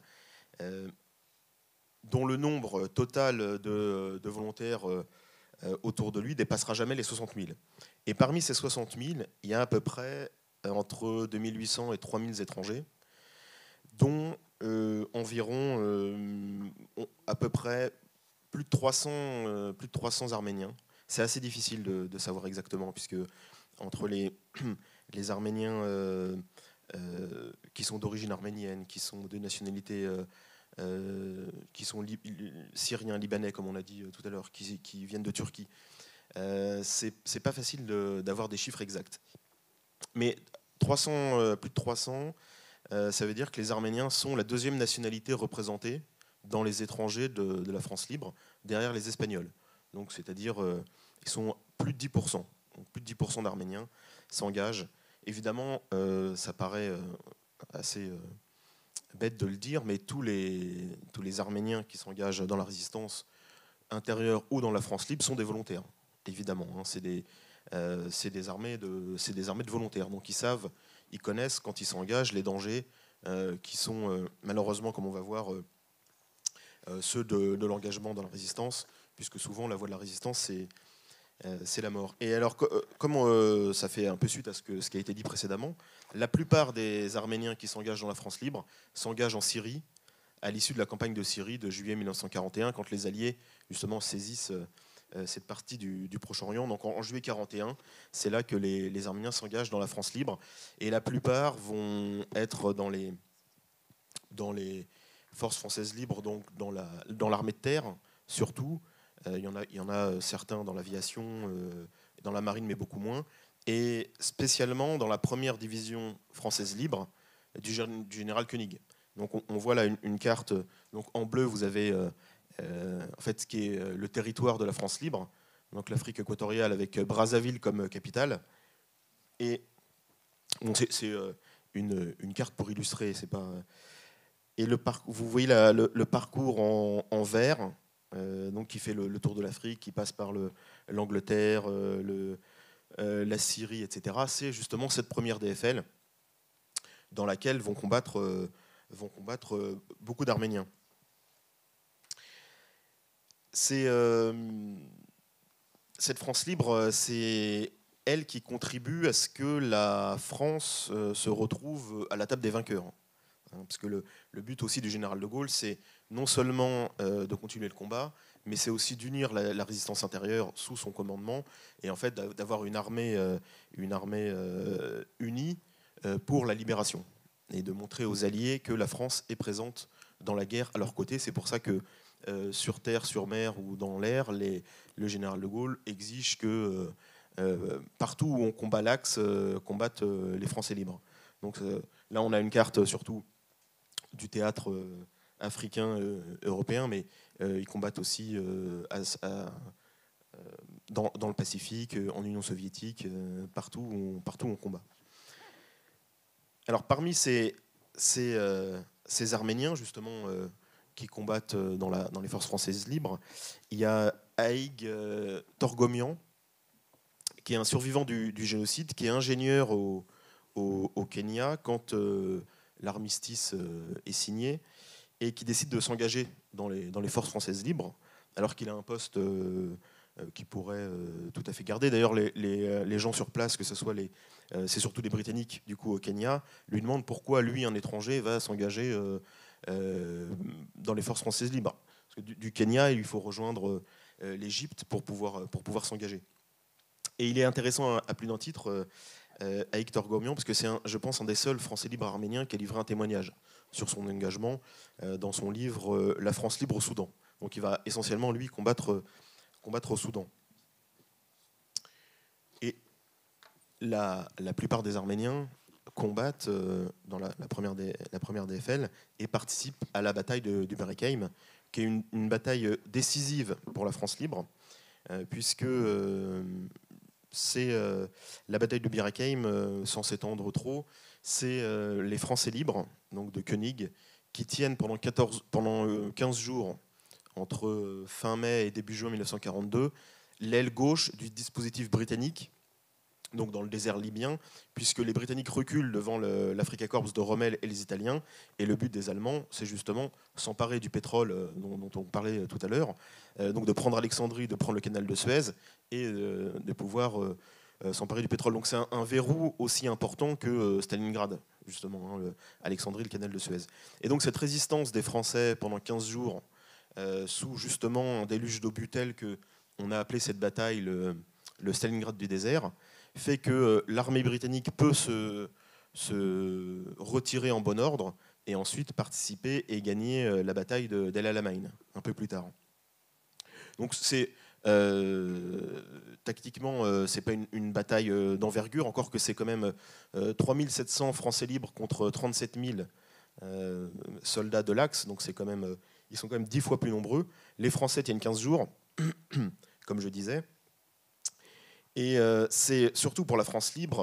dont le nombre total de volontaires autour de lui dépassera jamais les 60 000. Et parmi ces 60 000, il y a à peu près entre 2800 et 3000 étrangers, dont environ à peu près plus de 300 Arméniens. C'est assez difficile de savoir exactement, puisque entre les Arméniens qui sont d'origine arménienne, qui sont de nationalité, qui sont syriens, libanais, comme on a dit tout à l'heure, qui viennent de Turquie, c'est pas facile d'avoir des chiffres exacts. Mais plus de 300, ça veut dire que les Arméniens sont la deuxième nationalité représentée dans les étrangers de la France libre, derrière les Espagnols. Donc, c'est-à-dire, ils sont plus de 10%. Donc, plus de 10% d'Arméniens s'engagent. Évidemment, ça paraît assez bête de le dire, mais tous les Arméniens qui s'engagent dans la résistance intérieure ou dans la France libre sont des volontaires. évidemment. Hein. C'est des armées de volontaires. Donc ils connaissent quand ils s'engagent les dangers qui sont malheureusement, comme on va voir, ceux de l'engagement dans la résistance, puisque souvent la voie de la résistance, c'est la mort. Et alors, comme ça fait un peu suite à ce qui a été dit précédemment, la plupart des Arméniens qui s'engagent dans la France libre s'engagent en Syrie, à l'issue de la campagne de Syrie de juillet 1941, quand les Alliés, justement, saisissent cette partie du Proche-Orient. Donc en juillet 1941, c'est là que les Arméniens s'engagent dans la France libre. Et la plupart vont être dans les forces françaises libres, donc dans l'armée de terre, surtout. Il y en a certains dans l'aviation, dans la marine, mais beaucoup moins. Et spécialement dans la première division française libre du général Koenig. Donc on voit là une carte. Donc en bleu, vous avez en fait ce qui est le territoire de la France libre, donc l'Afrique équatoriale avec Brazzaville comme capitale. Et bon, c'est une carte pour illustrer. C'est pas. Et vous voyez le parcours en vert. Donc qui fait le tour de l'Afrique, qui passe par l'Angleterre, la Syrie, etc. C'est justement cette première DFL dans laquelle vont combattre beaucoup d'Arméniens. Cette France libre, c'est elle qui contribue à ce que la France se retrouve à la table des vainqueurs. Parce que le but aussi du général de Gaulle, c'est non seulement de continuer le combat, mais c'est aussi d'unir la résistance intérieure sous son commandement et en fait d'avoir une armée unie pour la libération et de montrer aux Alliés que la France est présente dans la guerre à leur côté. C'est pour ça que sur terre, sur mer ou dans l'air, le général de Gaulle exige que partout où on combat l'Axe, combattent les Français libres. Donc là, on a une carte surtout du théâtre africain, européen, mais ils combattent aussi dans le Pacifique, en Union soviétique, partout où on combat. Alors parmi ces Arméniens, justement, qui combattent dans les forces françaises libres, il y a Haïg Torgomian, qui est un survivant du génocide, qui est ingénieur au Kenya quand l'armistice est signé, et qui décide de s'engager dans les forces françaises libres, alors qu'il a un poste qu'il pourrait tout à fait garder. D'ailleurs, les gens sur place, que ce soit c'est surtout les Britanniques du coup au Kenya, lui demandent pourquoi lui, un étranger, va s'engager dans les forces françaises libres. Parce que du Kenya, il lui faut rejoindre l'Égypte pour pouvoir s'engager. Et il est intéressant à plus d'un titre, Haïg Torgomian, parce que c'est, je pense, un des seuls Français libres arméniens qui a livré un témoignage sur son engagement dans son livre La France libre au Soudan. Donc il va essentiellement, lui, combattre au Soudan. Et la plupart des Arméniens combattent dans la première DFL et participent à la bataille du Berekheim, qui est une bataille décisive pour la France libre, puisque c'est la bataille de Berekheim, sans s'étendre trop, c'est les Français libres, donc de Koenig, qui tiennent pendant 15 jours, entre fin mai et début juin 1942, l'aile gauche du dispositif britannique, donc dans le désert libyen, puisque les Britanniques reculent devant l'Afrika Korps de Rommel et les Italiens, et le but des Allemands, c'est justement s'emparer du pétrole dont on parlait tout à l'heure, donc de prendre Alexandrie, de prendre le canal de Suez, et de pouvoir s'emparer du pétrole. Donc c'est un verrou aussi important que Stalingrad, justement, hein, Alexandrie, le canal de Suez. Et donc cette résistance des Français pendant 15 jours, sous justement un déluge d'obus tel qu'on a appelé cette bataille le Stalingrad du désert, fait que l'armée britannique peut se retirer en bon ordre et ensuite participer et gagner la bataille d'El Alamein un peu plus tard. Donc c'est tactiquement, c'est pas une bataille d'envergure, encore que c'est quand même 3700 Français libres contre 37 000 soldats de l'Axe, donc c'est quand même, ils sont quand même 10 fois plus nombreux. Les Français tiennent 15 jours, comme je disais. Et c'est surtout pour la France libre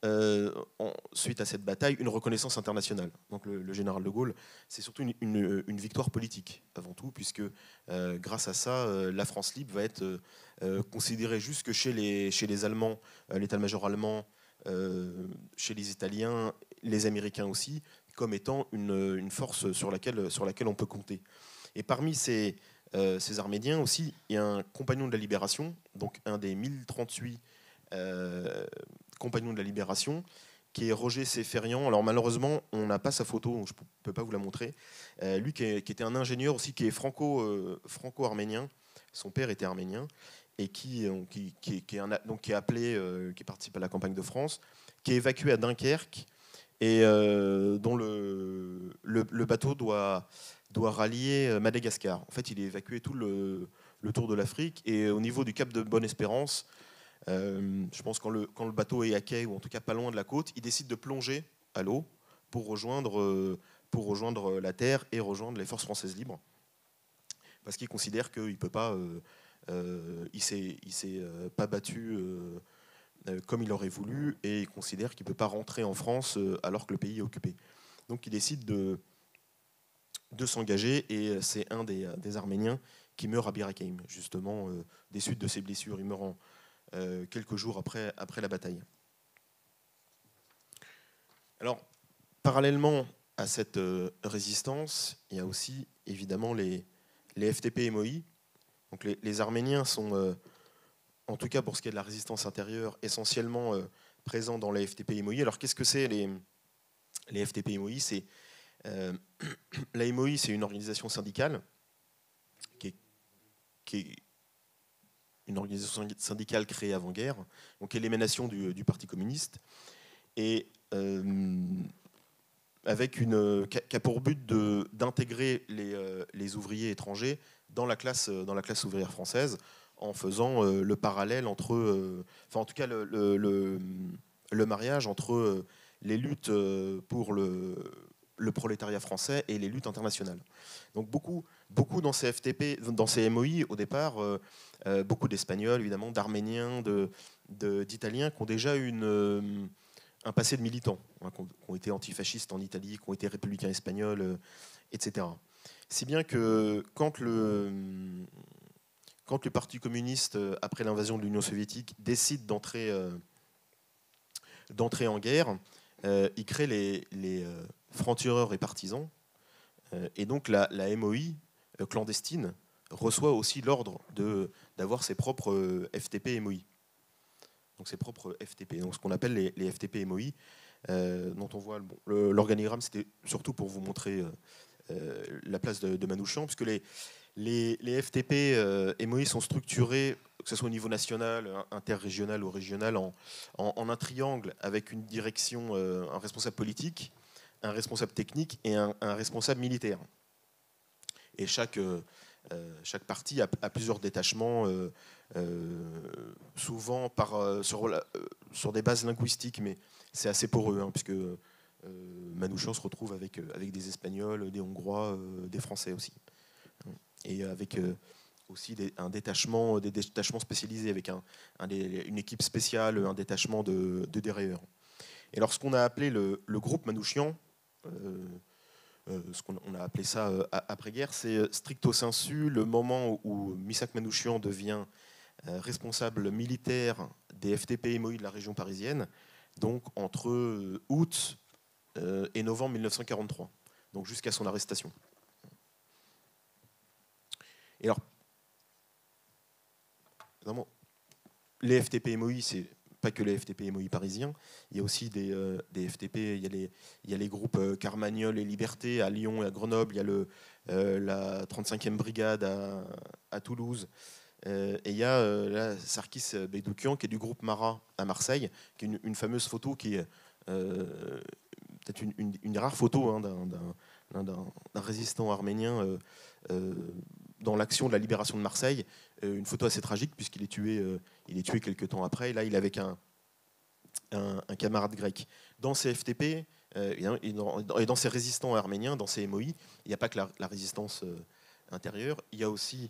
suite à cette bataille, une reconnaissance internationale. Donc le général de Gaulle, c'est surtout une victoire politique, avant tout, puisque grâce à ça, la France libre va être considérée jusque chez les Allemands, l'état-major allemand, chez les Italiens, les Américains aussi, comme étant une force sur laquelle on peut compter. Et parmi ces Arméniens aussi, il y a un compagnon de la libération, donc un des 1038 compagnons de la libération, qui est Roger Seferian. Alors malheureusement, on n'a pas sa photo, donc je ne peux pas vous la montrer. Lui qui était un ingénieur aussi, qui est franco-arménien. Son père était arménien et qui est appelé, qui participe à la campagne de France, qui est évacué à Dunkerque et dont le bateau doit rallier Madagascar. En fait, il est évacué tout le tour de l'Afrique et au niveau du cap de Bonne-Espérance, je pense quand le bateau est à quai ou en tout cas pas loin de la côte, il décide de plonger à l'eau pour rejoindre la terre et rejoindre les forces françaises libres, parce qu'il considère qu'il peut pas, il s'est pas battu comme il aurait voulu, et il considère qu'il peut pas rentrer en France alors que le pays est occupé. Donc il décide de s'engager, et c'est un des Arméniens qui meurt à Bir Hakeim, justement des suites de ses blessures. Il meurt quelques jours après la bataille. Alors, parallèlement à cette résistance, il y a aussi évidemment les FTP-MOI. Donc les Arméniens sont, en tout cas pour ce qui est de la résistance intérieure, essentiellement présents dans les FTP-MOI. Alors qu'est-ce que c'est les FTP-MOI? La MOI, c'est une organisation syndicale qui est une organisation syndicale créée avant-guerre, donc qui est l'émanation du Parti communiste, et qui a pour but d'intégrer les ouvriers étrangers dans la classe ouvrière française, en faisant le parallèle entre, enfin en tout cas le mariage entre les luttes pour le prolétariat français et les luttes internationales. Donc beaucoup dans ces FTP, dans ces MOI au départ, beaucoup d'Espagnols évidemment, d'Arméniens, d'Italiens qui ont déjà un passé de militants, hein, qui ont été antifascistes en Italie, qui ont été républicains espagnols, etc. Si bien que quand le Parti communiste, après l'invasion de l'Union soviétique, décide d'entrer en guerre, il crée les francs-tireurs et partisans, et donc la MOI clandestine reçoit aussi l'ordre d'avoir ses propres FTP-MOI. Donc ses propres FTP, donc ce qu'on appelle les FTP-MOI, dont on voit l'organigramme. C'était surtout pour vous montrer la place de Manouchian, puisque les FTP MOI sont structurés, que ce soit au niveau national, interrégional ou régional, en un triangle avec une direction, un responsable politique, un responsable technique et un responsable militaire. Et chaque parti a plusieurs détachements, souvent sur des bases linguistiques, mais c'est assez poreux, hein, puisque Manouchian se retrouve avec des Espagnols, des Hongrois, des Français aussi. Et avec aussi des détachements spécialisés, avec une équipe spéciale, un détachement de dérailleurs. Et alors ce qu'on a appelé le groupe Manouchian, ce qu'on a appelé ça après-guerre, c'est stricto sensu le moment où Missak Manouchian devient responsable militaire des FTP-MOI de la région parisienne, donc entre août et novembre 1943, donc jusqu'à son arrestation. Et alors, évidemment, les FTP-MOI, c'est pas que les FTP-MOI parisiens, il y a aussi des FTP, il y a les groupes Carmagnole et Liberté à Lyon et à Grenoble, il y a la 35e brigade à Toulouse, et il y a Sarkis Beydoukian qui est du groupe Marat à Marseille, qui est une fameuse photo qui est peut-être une rare photo, hein, d'un résistant arménien dans l'action de la libération de Marseille, une photo assez tragique puisqu'il est tué quelques temps après. Et là, il est avec un camarade grec. Dans ces FTP et dans ces résistants arméniens, dans ces MOI, il n'y a pas que la résistance intérieure. Il y a aussi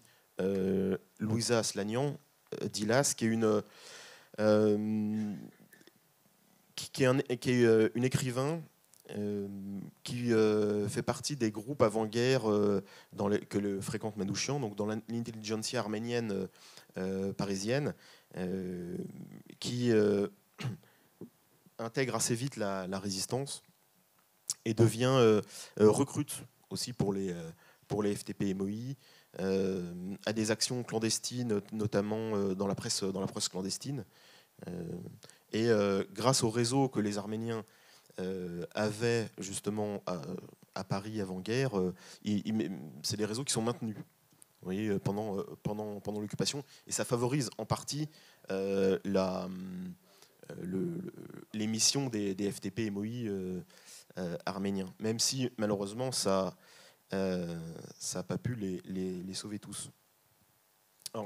Louisa Slanian d'Ilas, qui est qui est une écrivain qui fait partie des groupes avant-guerre que fréquente Manouchian, donc dans l'intelligentsia arménienne parisienne, qui intègre assez vite la résistance et devient recrute aussi pour les FTP MOI, à des actions clandestines, notamment dans la presse clandestine. Et grâce au réseau que les Arméniens avaient justement à Paris avant-guerre, c'est des réseaux qui sont maintenus, vous voyez, pendant l'occupation, et ça favorise en partie l'émission des FTP MOI arméniens, même si malheureusement ça n'a pas pu les sauver tous. Alors,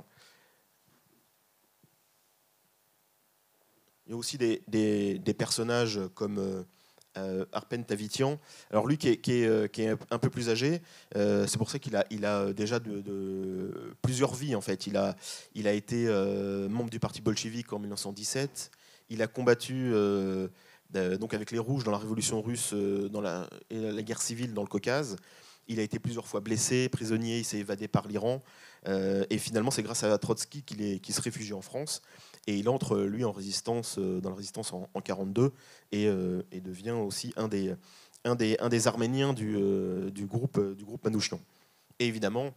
il y a aussi des personnages comme Arpen Tavitian. Alors lui qui est un peu plus âgé, c'est pour ça qu'il a déjà plusieurs vies en fait. Il a été membre du parti bolchevique en 1917. Il a combattu donc avec les Rouges dans la Révolution russe et la guerre civile dans le Caucase. Il a été plusieurs fois blessé, prisonnier, il s'est évadé par l'Iran. Et finalement, c'est grâce à Trotsky qu'il se réfugie en France. Et il entre, lui, dans la résistance en 1942 et devient aussi un des Arméniens du groupe Manouchian. Et évidemment,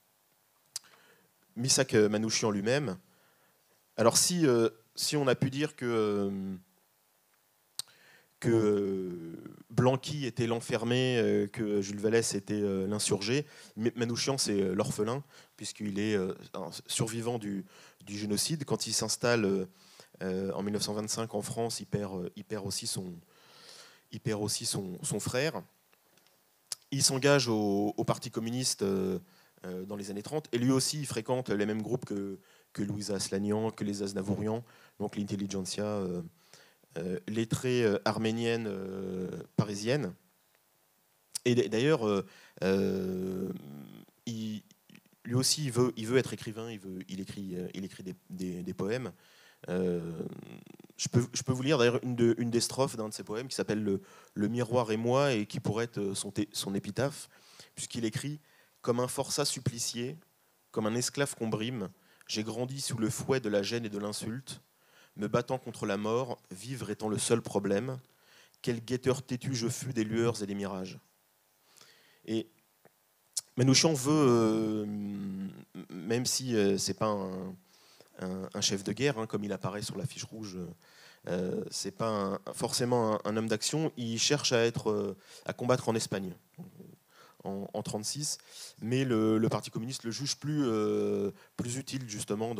Misak Manouchian lui-même. Alors si on a pu dire que Blanqui était l'enfermé, que Jules Vallès était l'insurgé, Manouchian c'est l'orphelin, puisqu'il est un survivant du génocide. Quand il s'installe en 1925 en France, il perd aussi son frère. Il s'engage au Parti communiste dans les années 30, et lui aussi il fréquente les mêmes groupes que Louisa Aslanian, que les Aznavourian, donc l'intelligentsia lettrée arménienne parisienne. Et d'ailleurs, lui aussi, il veut être écrivain, il écrit des poèmes. Je peux vous lire d'ailleurs une des strophes d'un de ses poèmes qui s'appelle Le miroir et moi, et qui pourrait être son épitaphe, puisqu'il écrit « Comme un forçat supplicié, comme un esclave qu'on brime, j'ai grandi sous le fouet de la gêne et de l'insulte, me battant contre la mort, vivre étant le seul problème. Quel guetteur têtu je fus des lueurs et des mirages. » Et Manouchian veut, même si c'est pas un chef de guerre, hein, comme il apparaît sur la fiche rouge, c'est pas forcément un homme d'action, il cherche à combattre en Espagne en 1936, mais le Parti communiste le juge plus utile justement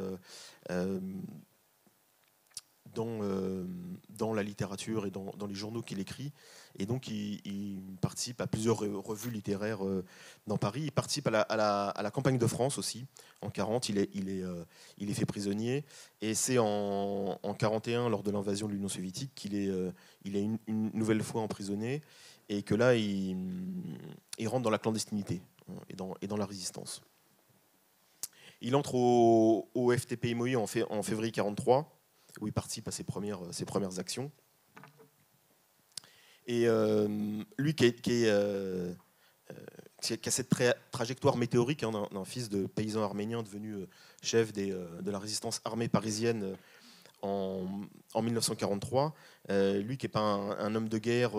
dans la littérature et dans les journaux qu'il écrit. Et donc il participe à plusieurs revues littéraires dans Paris. Il participe à la campagne de France aussi. En 1940, il est fait prisonnier. Et c'est en 1941, lors de l'invasion de l'Union soviétique, qu'il est une nouvelle fois emprisonné, et que là, il rentre dans la clandestinité et dans la résistance. Il entre au FTP MOI en février 1943, où il participe à ses premières actions. Et lui qui a cette trajectoire météorique, hein, d'un fils de paysan arménien devenu chef de la résistance armée parisienne en 1943, lui qui n'est pas un homme de guerre,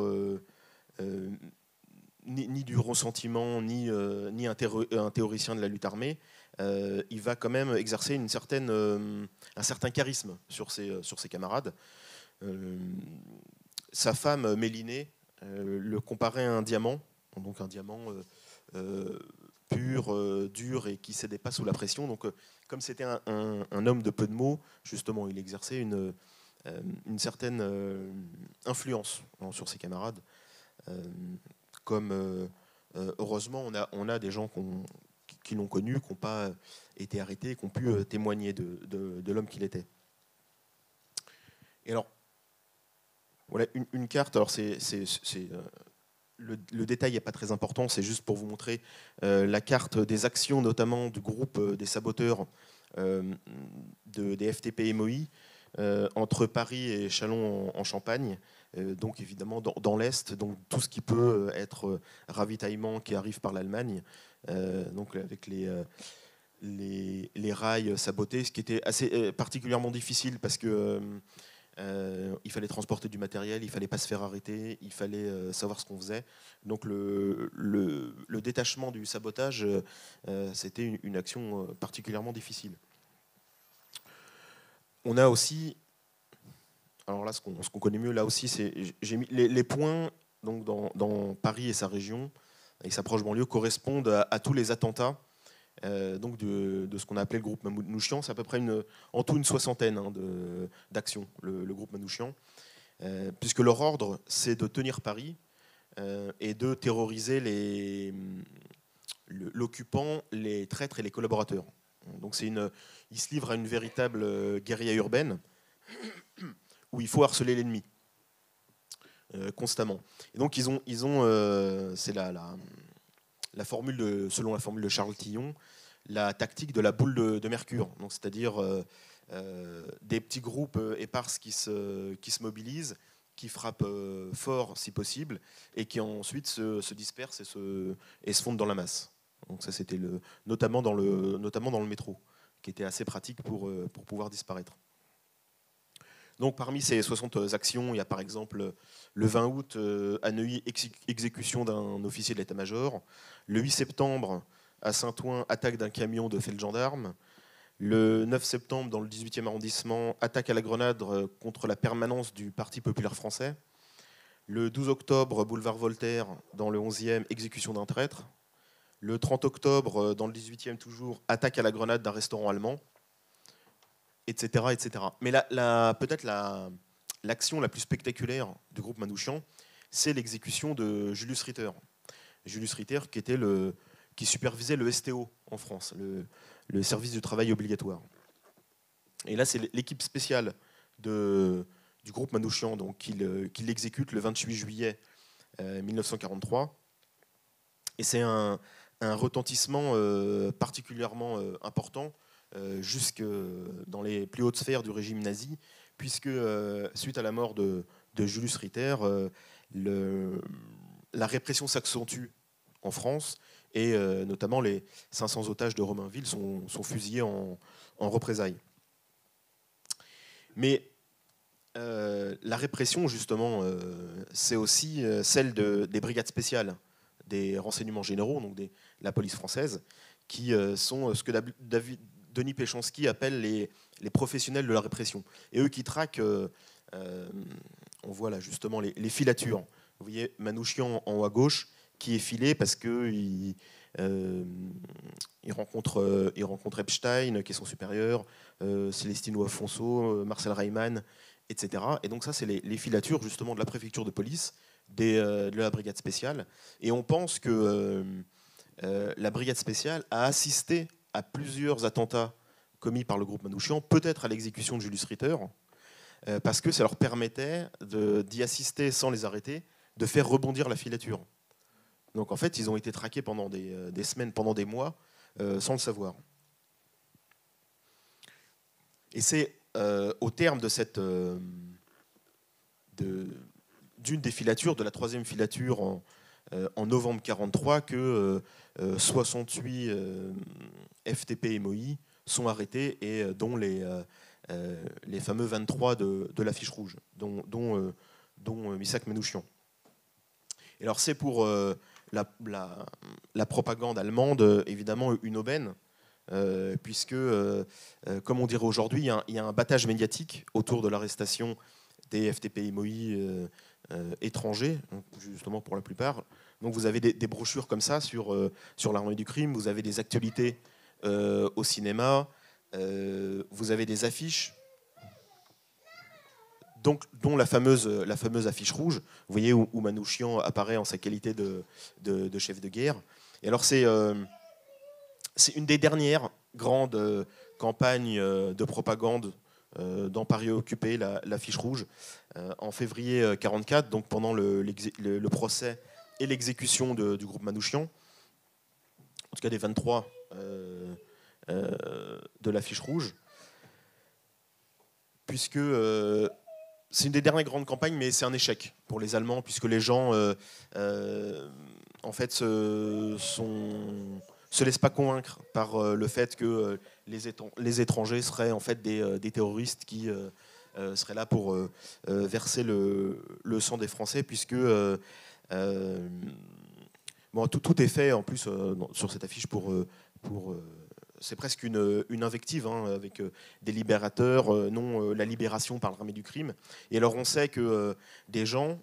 ni du ressentiment, ni un théoricien de la lutte armée, il va quand même exercer un certain charisme sur ses camarades. Sa femme, Mélinée, le comparait à un diamant, donc un diamant pur, dur, et qui ne cédait pas sous la pression. Donc, comme c'était un homme de peu de mots, justement, il exerçait une certaine influence sur ses camarades. Comme heureusement, on a des gens qui l'ont connu, qui n'ont pas été arrêtés, qui ont pu témoigner de l'homme qu'il était. Et alors, voilà une carte. Alors le détail n'est pas très important, c'est juste pour vous montrer la carte des actions, notamment du groupe des saboteurs des FTP MOI. entre Paris et Châlons en Champagne, donc évidemment dans l'Est, donc tout ce qui peut être ravitaillement qui arrive par l'Allemagne, donc avec les rails sabotés, ce qui était assez particulièrement difficile parce que il fallait transporter du matériel, il fallait pas se faire arrêter, il fallait savoir ce qu'on faisait. Donc le détachement du sabotage, c'était une action particulièrement difficile. On a aussi, alors là ce qu'on connaît mieux là aussi, c'est j'ai mis les points donc dans Paris et sa région et sa proche banlieue correspondent à tous les attentats. Donc de ce qu'on a appelé le groupe Manouchian, c'est à peu près en tout une soixantaine d'actions, le groupe Manouchian, puisque leur ordre, c'est de tenir Paris et de terroriser l'occupant, les traîtres et les collaborateurs. Donc ils se livrent à une véritable guérilla urbaine où il faut harceler l'ennemi constamment. Et donc c'est la formule selon la formule de Charles Tillon, la tactique de la boule de Mercure, donc c'est-à-dire des petits groupes épars qui se mobilisent, qui frappent fort si possible, et qui ensuite se dispersent et se fondent dans la masse. Donc ça c'était notamment dans le métro, qui était assez pratique pour pouvoir disparaître. Donc parmi ces 60 actions, il y a par exemple le 20 août à Neuilly, exécution d'un officier de l'état-major. Le 8 septembre à Saint-Ouen, attaque d'un camion de feldgendarmes. Le 9 septembre, dans le 18e arrondissement, attaque à la grenade contre la permanence du Parti populaire français. Le 12 octobre, boulevard Voltaire, dans le 11e, exécution d'un traître. Le 30 octobre, dans le 18e toujours, attaque à la grenade d'un restaurant allemand. Etc., etc. Mais peut-être l'action la plus spectaculaire du groupe Manouchian, c'est l'exécution de Julius Ritter. Julius Ritter qui supervisait le STO en France, le service du travail obligatoire. Et là, c'est l'équipe spéciale du groupe Manouchian donc, qui l'exécute le 28 juillet 1943. Et c'est un retentissement particulièrement important jusque dans les plus hautes sphères du régime nazi, puisque suite à la mort de Julius Ritter, la répression s'accentue en France, et notamment les 500 otages de Romainville sont fusillés en représailles. Mais la répression, justement, c'est aussi celle des brigades spéciales, des renseignements généraux, donc la police française, qui sont ce que Denis Péchanski appelle les professionnels de la répression. Et eux qui traquent, on voit là justement les filatures. Vous voyez Manouchian en haut à gauche, qui est filé parce qu'il rencontre Epstein, qui est son supérieur, Célestino Afonso, Marcel Reimann, etc. Et donc ça, c'est les filatures justement de la préfecture de police, de la brigade spéciale. Et on pense que la brigade spéciale a assisté à plusieurs attentats commis par le groupe Manouchian, peut-être à l'exécution de Julius Ritter, parce que ça leur permettait d'y assister sans les arrêter, de faire rebondir la filature. Donc en fait, ils ont été traqués pendant des semaines, pendant des mois, sans le savoir. Et c'est au terme de d'une des filatures, de la troisième filature en novembre 1943, que 68 FTP et MOI sont arrêtés, et dont les fameux 23 de l'affiche rouge, dont Missak Manouchian. Et alors c'est pour la propagande allemande, évidemment, une aubaine, puisque, comme on dirait aujourd'hui, il y a un battage médiatique autour de l'arrestation des FTP et MOI étrangers, justement pour la plupart. Donc vous avez des brochures comme ça sur l'armée du crime, vous avez des actualités au cinéma, vous avez des affiches, dont la fameuse affiche rouge, vous voyez, où Manouchian apparaît en sa qualité de chef de guerre. Et alors c'est une des dernières grandes campagnes de propagande dans Paris occupé, l'affiche rouge, en février 1944, donc pendant le procès et l'exécution du groupe Manouchian, en tout cas des 23 de l'affiche rouge. puisque c'est une des dernières grandes campagnes, mais c'est un échec pour les Allemands, puisque les gens, en fait, se laissent pas convaincre par le fait que les étrangers seraient en fait des terroristes qui seraient là pour verser le sang des Français, puisque bon, tout est fait en plus sur cette affiche pour c'est presque une invective, hein, avec des libérateurs, non la libération par l'armée du crime. Et alors on sait que des gens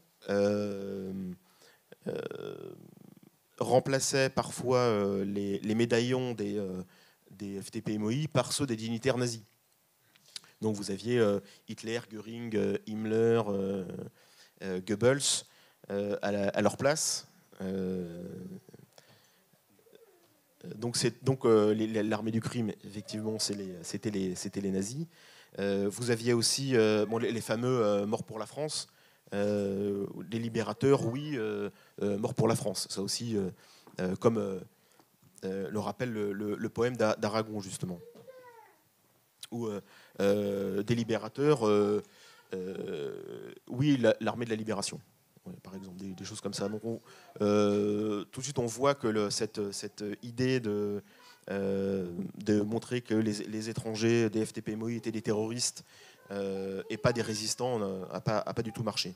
remplaçaient parfois les médaillons des FDP-MOI par ceux des dignitaires nazis. Donc vous aviez Hitler, Göring, Himmler, Goebbels à leur place. Donc l'armée du crime, effectivement, c'était les nazis. Vous aviez aussi les fameux morts pour la France, les libérateurs, oui, morts pour la France. Ça aussi, comme le rappelle le poème d'Aragon, justement. Ou des libérateurs, oui, l'armée de la libération. Par exemple, des choses comme ça. Donc tout de suite, on voit que cette idée de montrer que les étrangers des FDP-MOI étaient des terroristes et pas des résistants n'a pas du tout marché.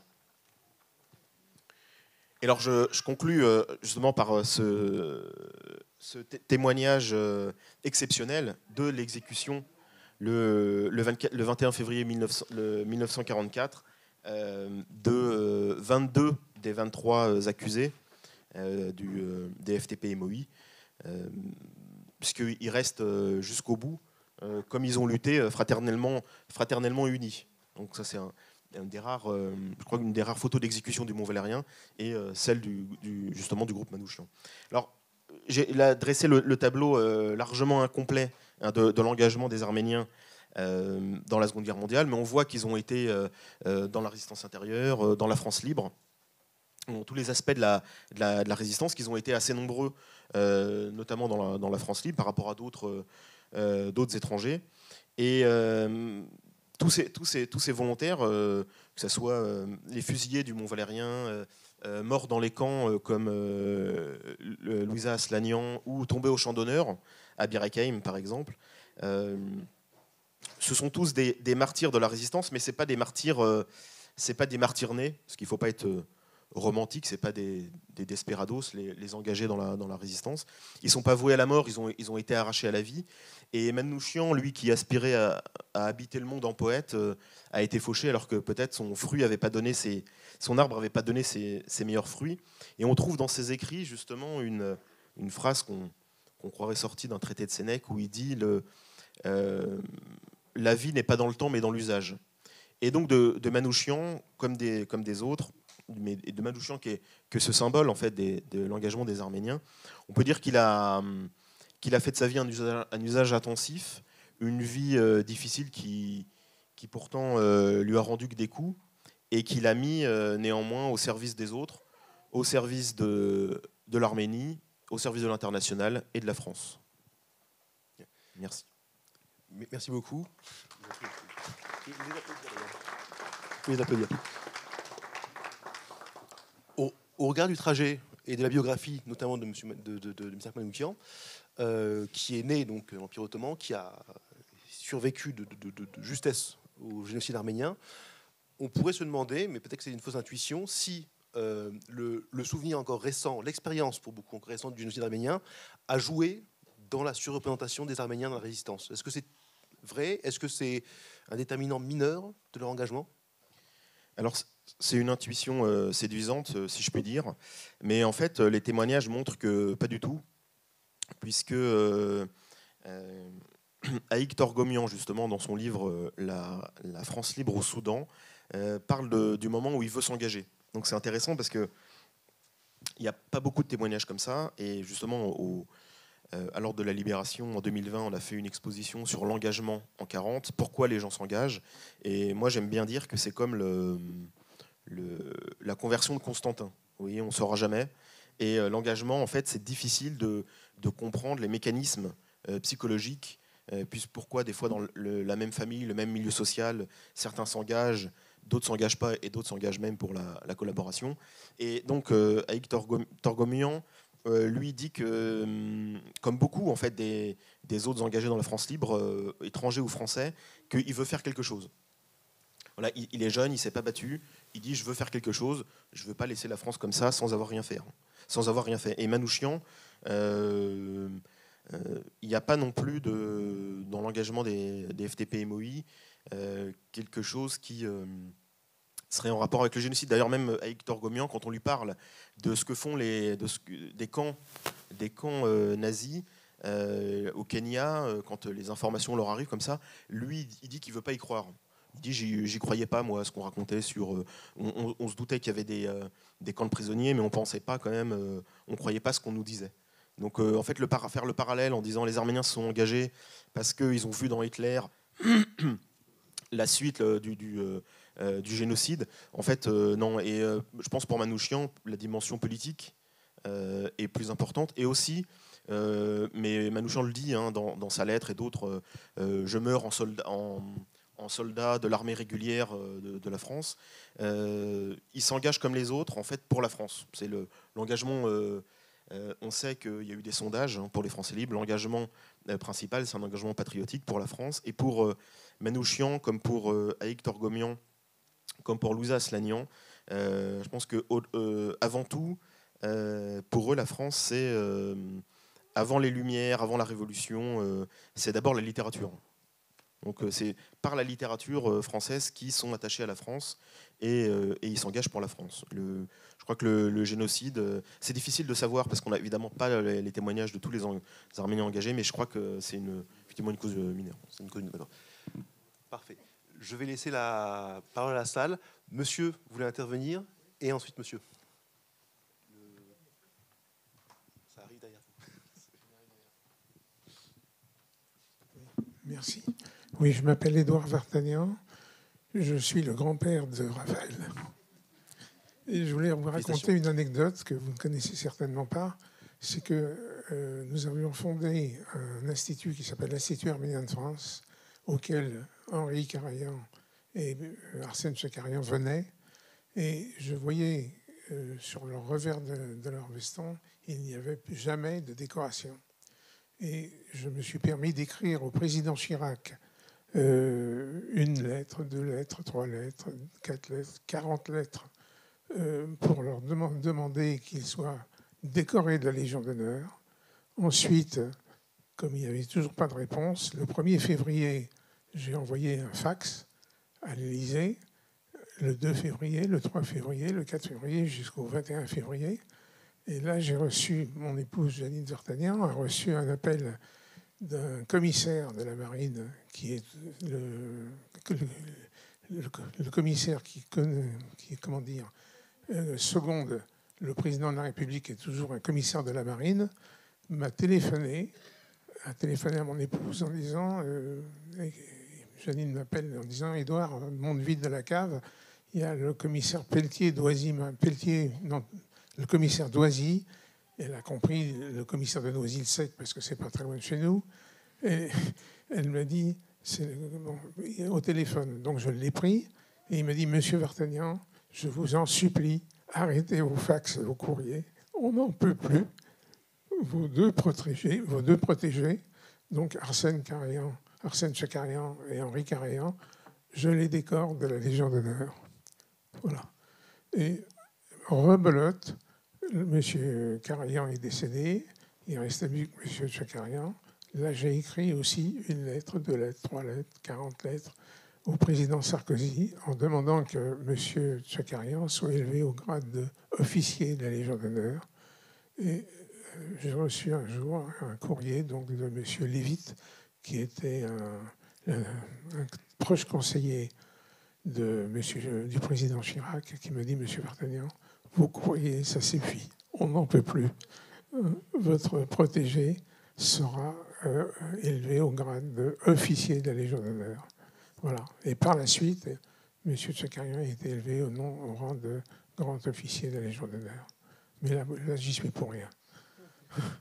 Et alors, je conclus justement par ce témoignage exceptionnel de l'exécution le 21 février 1944 de 22 des 23 accusés des FDP-MOI, puisqu'ils restent jusqu'au bout, comme ils ont lutté fraternellement unis. Donc ça, c'est une des rares photos d'exécution du Mont Valérien, et celle justement du groupe Manouchian. Alors, j'ai dressé le tableau largement incomplet, hein, de l'engagement des Arméniens dans la Seconde Guerre mondiale, mais on voit qu'ils ont été dans la résistance intérieure, dans la France libre, dans tous les aspects de la résistance, qu'ils ont été assez nombreux, notamment dans la France libre, par rapport à d'autres étrangers. Et tous ces volontaires, que ce soit les fusillés du Mont Valérien, morts dans les camps comme Louisa Aslanian, ou tombés au champ d'honneur à Bir Hakeim, par exemple, ce sont tous des martyrs de la résistance, mais c'est pas des martyrs nés, parce qu'il ne faut pas être romantique, c'est pas des desperados, les engagés dans la résistance. Ils sont pas voués à la mort, ils ont été arrachés à la vie. Et Manouchian, lui, qui aspirait à habiter le monde en poète, a été fauché, alors que peut-être son arbre n'avait pas donné ses meilleurs fruits. Et on trouve dans ses écrits justement une phrase qu'on croirait sortie d'un traité de Sénèque, où il dit la vie n'est pas dans le temps, mais dans l'usage. Et donc de Manouchian, comme des autres, mais de Manouchian qui est que ce symbole en fait de l'engagement des Arméniens, on peut dire qu'il a fait de sa vie un usage intensif, une vie difficile qui pourtant lui a rendu que des coups, et qu'il a mis néanmoins au service des autres, au service de l'Arménie, au service de l'international et de la France. Merci. Merci beaucoup. Vous les applaudir. Au regard du trajet et de la biographie, notamment de Missak Manouchian, qui est né donc l'Empire ottoman, qui a survécu de justesse au génocide arménien, on pourrait se demander, mais peut-être que c'est une fausse intuition, si le souvenir encore récent, l'expérience pour beaucoup encore récente du génocide arménien, a joué dans la surreprésentation des Arméniens dans la résistance. Est-ce que c'est vrai? Est-ce que c'est un déterminant mineur de leur engagement? Alors, c'est une intuition séduisante, si je puis dire. Mais en fait, les témoignages montrent que pas du tout, puisque Haïk Torgomian, justement, dans son livre La France libre au Soudan, parle du moment où il veut s'engager. Donc c'est intéressant parce qu'il n'y a pas beaucoup de témoignages comme ça. Et justement, à l'ordre de la Libération, en 2020, on a fait une exposition sur l'engagement en 40, pourquoi les gens s'engagent. Et moi, j'aime bien dire que c'est comme la conversion de Constantin. Vous voyez, on ne saura jamais. Et l'engagement, en fait, c'est difficile de comprendre les mécanismes psychologiques Puis pourquoi des fois dans la même famille, le même milieu social, certains s'engagent, d'autres ne s'engagent pas et d'autres s'engagent même pour la collaboration. Et donc Haïk Torgomian, lui dit que, comme beaucoup en fait, des autres engagés dans la France libre, étrangers ou français, qu'il veut faire quelque chose. Voilà, il est jeune, il ne s'est pas battu, il dit je veux faire quelque chose, je ne veux pas laisser la France comme ça sans avoir rien fait. Sans avoir rien fait. Et Manouchian, il n'y a pas non plus dans l'engagement des FTP-MOI quelque chose qui serait en rapport avec le génocide. D'ailleurs, même Haïk Torgomian, quand on lui parle de ce que font des camps nazis au Kenya, quand les informations leur arrivent comme ça, lui, il dit qu'il ne veut pas y croire. Il dit j'y croyais pas moi, ce qu'on racontait sur. On se doutait qu'il y avait des camps de prisonniers, mais on pensait pas quand même. On croyait pas ce qu'on nous disait. Donc en fait, faire le parallèle en disant les Arméniens se sont engagés parce qu'ils ont vu dans Hitler la suite du génocide. En fait, non. Et je pense pour Manouchian, la dimension politique est plus importante. Et aussi, mais Manouchian le dit dans sa lettre et d'autres, je meurs en soldat de l'armée régulière de la France. Il s'engage comme les autres en fait pour la France. C'est l'engagement. On sait qu'il y a eu des sondages pour les Français libres. L'engagement principal, c'est un engagement patriotique pour la France. Et pour Manouchian, comme pour Haïk Torgomian, comme pour Louisa Aslanian, je pense que avant tout, pour eux, la France, c'est avant les Lumières, avant la Révolution, c'est d'abord la littérature. Donc c'est par la littérature française qu'ils sont attachés à la France et ils s'engagent pour la France. Je crois que le génocide, c'est difficile de savoir parce qu'on n'a évidemment pas les témoignages de tous les Arméniens engagés, mais je crois que c'est effectivement une cause mineure. C'est une cause mineure. Parfait. Je vais laisser la parole à la salle. Monsieur, vous voulez intervenir? Et ensuite, monsieur. Ça arrive derrière vous. Merci. Oui, je m'appelle Édouard Vartanian. Je suis le grand-père de Raphaël. Et je voulais vous raconter une anecdote que vous ne connaissez certainement pas. C'est que nous avions fondé un institut qui s'appelle l'Institut arménien de France, auquel Henri Karayan et Arsène Chakarian venaient. Et je voyais sur le revers de leur veston, il n'y avait jamais de décoration. Et je me suis permis d'écrire au président Chirac une lettre, 2 lettres, 3 lettres, 4 lettres, 40 lettres, pour leur demander qu'ils soient décorés de la Légion d'honneur. Ensuite, comme il n'y avait toujours pas de réponse, le 1er février, j'ai envoyé un fax à l'Élysée, le 2 février, le 3 février, le 4 février jusqu'au 21 février. Et là, j'ai reçu, mon épouse Janine Vartanian a reçu un appel d'un commissaire de la marine qui est le commissaire qui comment dire, seconde le président de la République, est toujours un commissaire de la marine, a téléphoné à mon épouse en disant, Janine m'appelle en disant, Édouard, monte vite de la cave, il y a le commissaire Pelletier Doisy, le commissaire Doisy. Elle a compris le commissaire de Noisy-le-Sec parce que c'est pas très loin de chez nous. Et elle m'a dit, au téléphone, donc je l'ai pris, et il m'a dit, Monsieur Vartanian, je vous en supplie, arrêtez vos fax et vos courriers, on n'en peut plus. Vos deux protégés, donc Arsène Chakarian et Henri Karayan, je les décore de la Légion d'honneur. Voilà. Et rebelote, M. Karayan est décédé, il restait plus que M. Chakarian. Là, j'ai écrit aussi une lettre, 2 lettres, 3 lettres, 40 lettres au président Sarkozy en demandant que M. Chakarian soit élevé au grade d'officier de la Légion d'honneur. Et j'ai reçu un jour un courrier donc, de M. Lévite, qui était un proche conseiller du président Chirac, qui me dit, Monsieur Vartanian, vos courriers, ça suffit, on n'en peut plus. Votre protégé sera élevé au grade d'officier de la Légion d'honneur. Voilà. Et par la suite, M. Chakarian a été élevé au rang de grand officier de la Légion d'honneur. Mais là j'y suis pour rien.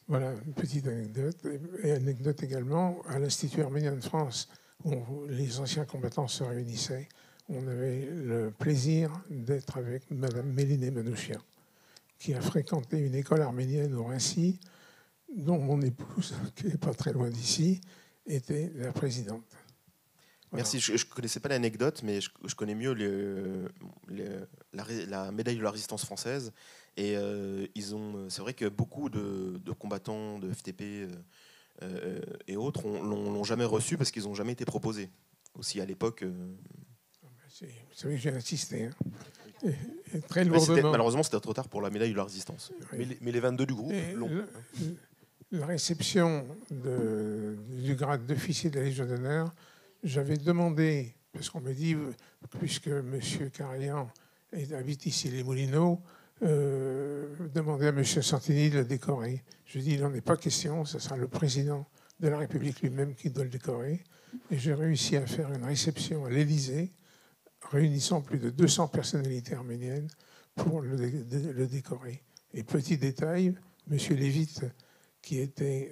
Voilà, une petite anecdote. Et anecdote également, à l'Institut arménien de France, où les anciens combattants se réunissaient, on avait le plaisir d'être avec Madame Mélinée Manouchian, qui a fréquenté une école arménienne au Rincy, dont mon épouse, qui n'est pas très loin d'ici, était la présidente. Voilà. Merci. Je ne connaissais pas l'anecdote, mais je connais mieux la médaille de la résistance française. Et c'est vrai que beaucoup de combattants de FTP et autres l'ont jamais reçu parce qu'ils n'ont jamais été proposés. Aussi à l'époque. Vous savez que j'ai insisté. Hein. Et très lourdement. Malheureusement, c'était trop tard pour la médaille de la résistance. Oui. Mais les 22 du groupe l'ont. La réception du grade d'officier de la Légion d'honneur, j'avais demandé, parce qu'on me dit, puisque M. Carian habite ici les Moulineaux, demander à M. Santini de le décorer. Je dis, il n'en est pas question, ce sera le président de la République lui-même qui doit le décorer. Et j'ai réussi à faire une réception à l'Élysée, réunissant plus de 200 personnalités arméniennes pour le décorer. Et petit détail, M. Lévite, qui était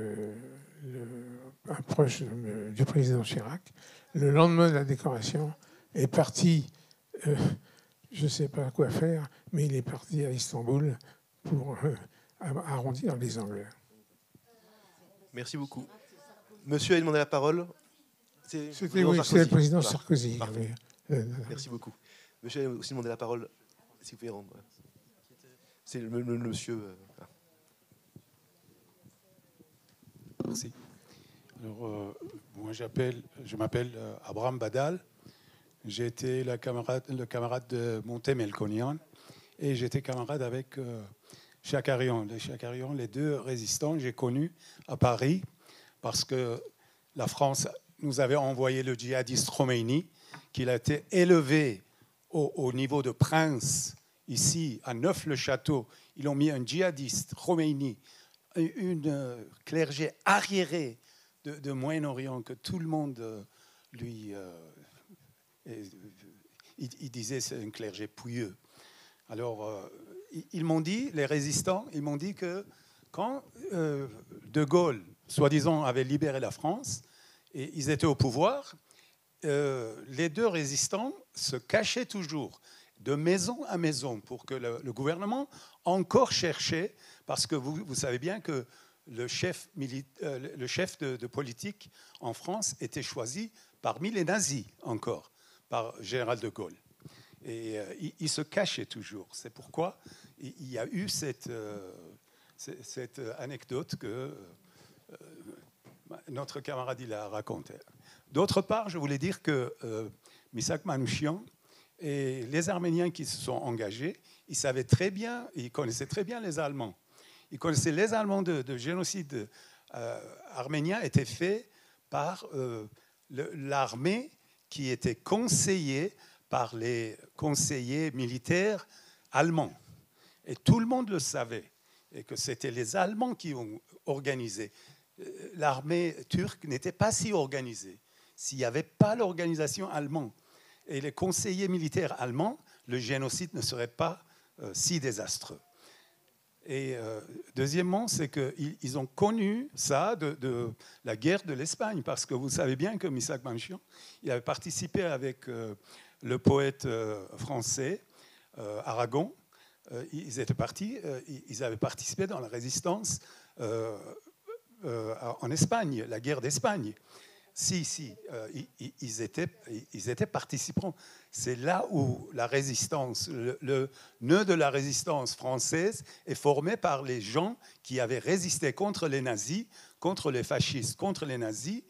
un proche du président Chirac, le lendemain de la décoration, est parti, je ne sais pas quoi faire, mais il est parti à Istanbul pour arrondir les angles. Merci beaucoup. Monsieur a demandé la parole. C'était le président Sarkozy. Merci beaucoup. Monsieur a aussi demandé la parole. Si vous pouvez rendre. C'est le monsieur. Merci. Alors, moi, je m'appelle Abraham Badal. J'ai été le camarade de Montaigne Melkonian et j'étais camarade avec Chakarian. Les Chakarian, les deux résistants, j'ai connus à Paris parce que la France nous avait envoyé le djihadiste Khomeini, qu'il a été élevé au niveau de prince ici à Neuf-le-Château. Ils ont mis un djihadiste Khomeini, une clergé arriéré de Moyen-Orient que tout le monde lui... il disait c'est un clergé pouilleux. Alors, ils m'ont dit, les résistants, ils m'ont dit que quand De Gaulle, soi-disant, avait libéré la France, et ils étaient au pouvoir, les deux résistants se cachaient toujours de maison à maison pour que le gouvernement encore cherchait, parce que vous savez bien que le chef de politique en France était choisi parmi les nazis encore, par général de Gaulle. Et il se cachait toujours. C'est pourquoi il y a eu cette anecdote que notre camarade il a racontée. D'autre part, je voulais dire que Misak Manouchian et les Arméniens qui se sont engagés, ils savaient très bien, ils connaissaient très bien les Allemands. Ils connaissaient les Allemands de génocide arménien était fait par l'armée qui était conseillée par les conseillers militaires allemands. Et tout le monde le savait, et que c'était les Allemands qui ont organisé. L'armée turque n'était pas si organisée. S'il n'y avait pas l'organisation allemande et les conseillers militaires allemands, le génocide ne serait pas si désastreux. Et deuxièmement, c'est qu'ils ont connu ça de la guerre de l'Espagne, parce que vous savez bien que Misak Manouchian, il avait participé avec le poète français Aragon. Ils étaient partis, ils avaient participé dans la résistance en Espagne, la guerre d'Espagne. Ils étaient participants. C'est là où la résistance, le nœud de la résistance française est formé par les gens qui avaient résisté contre les nazis, contre les fascistes, contre les nazis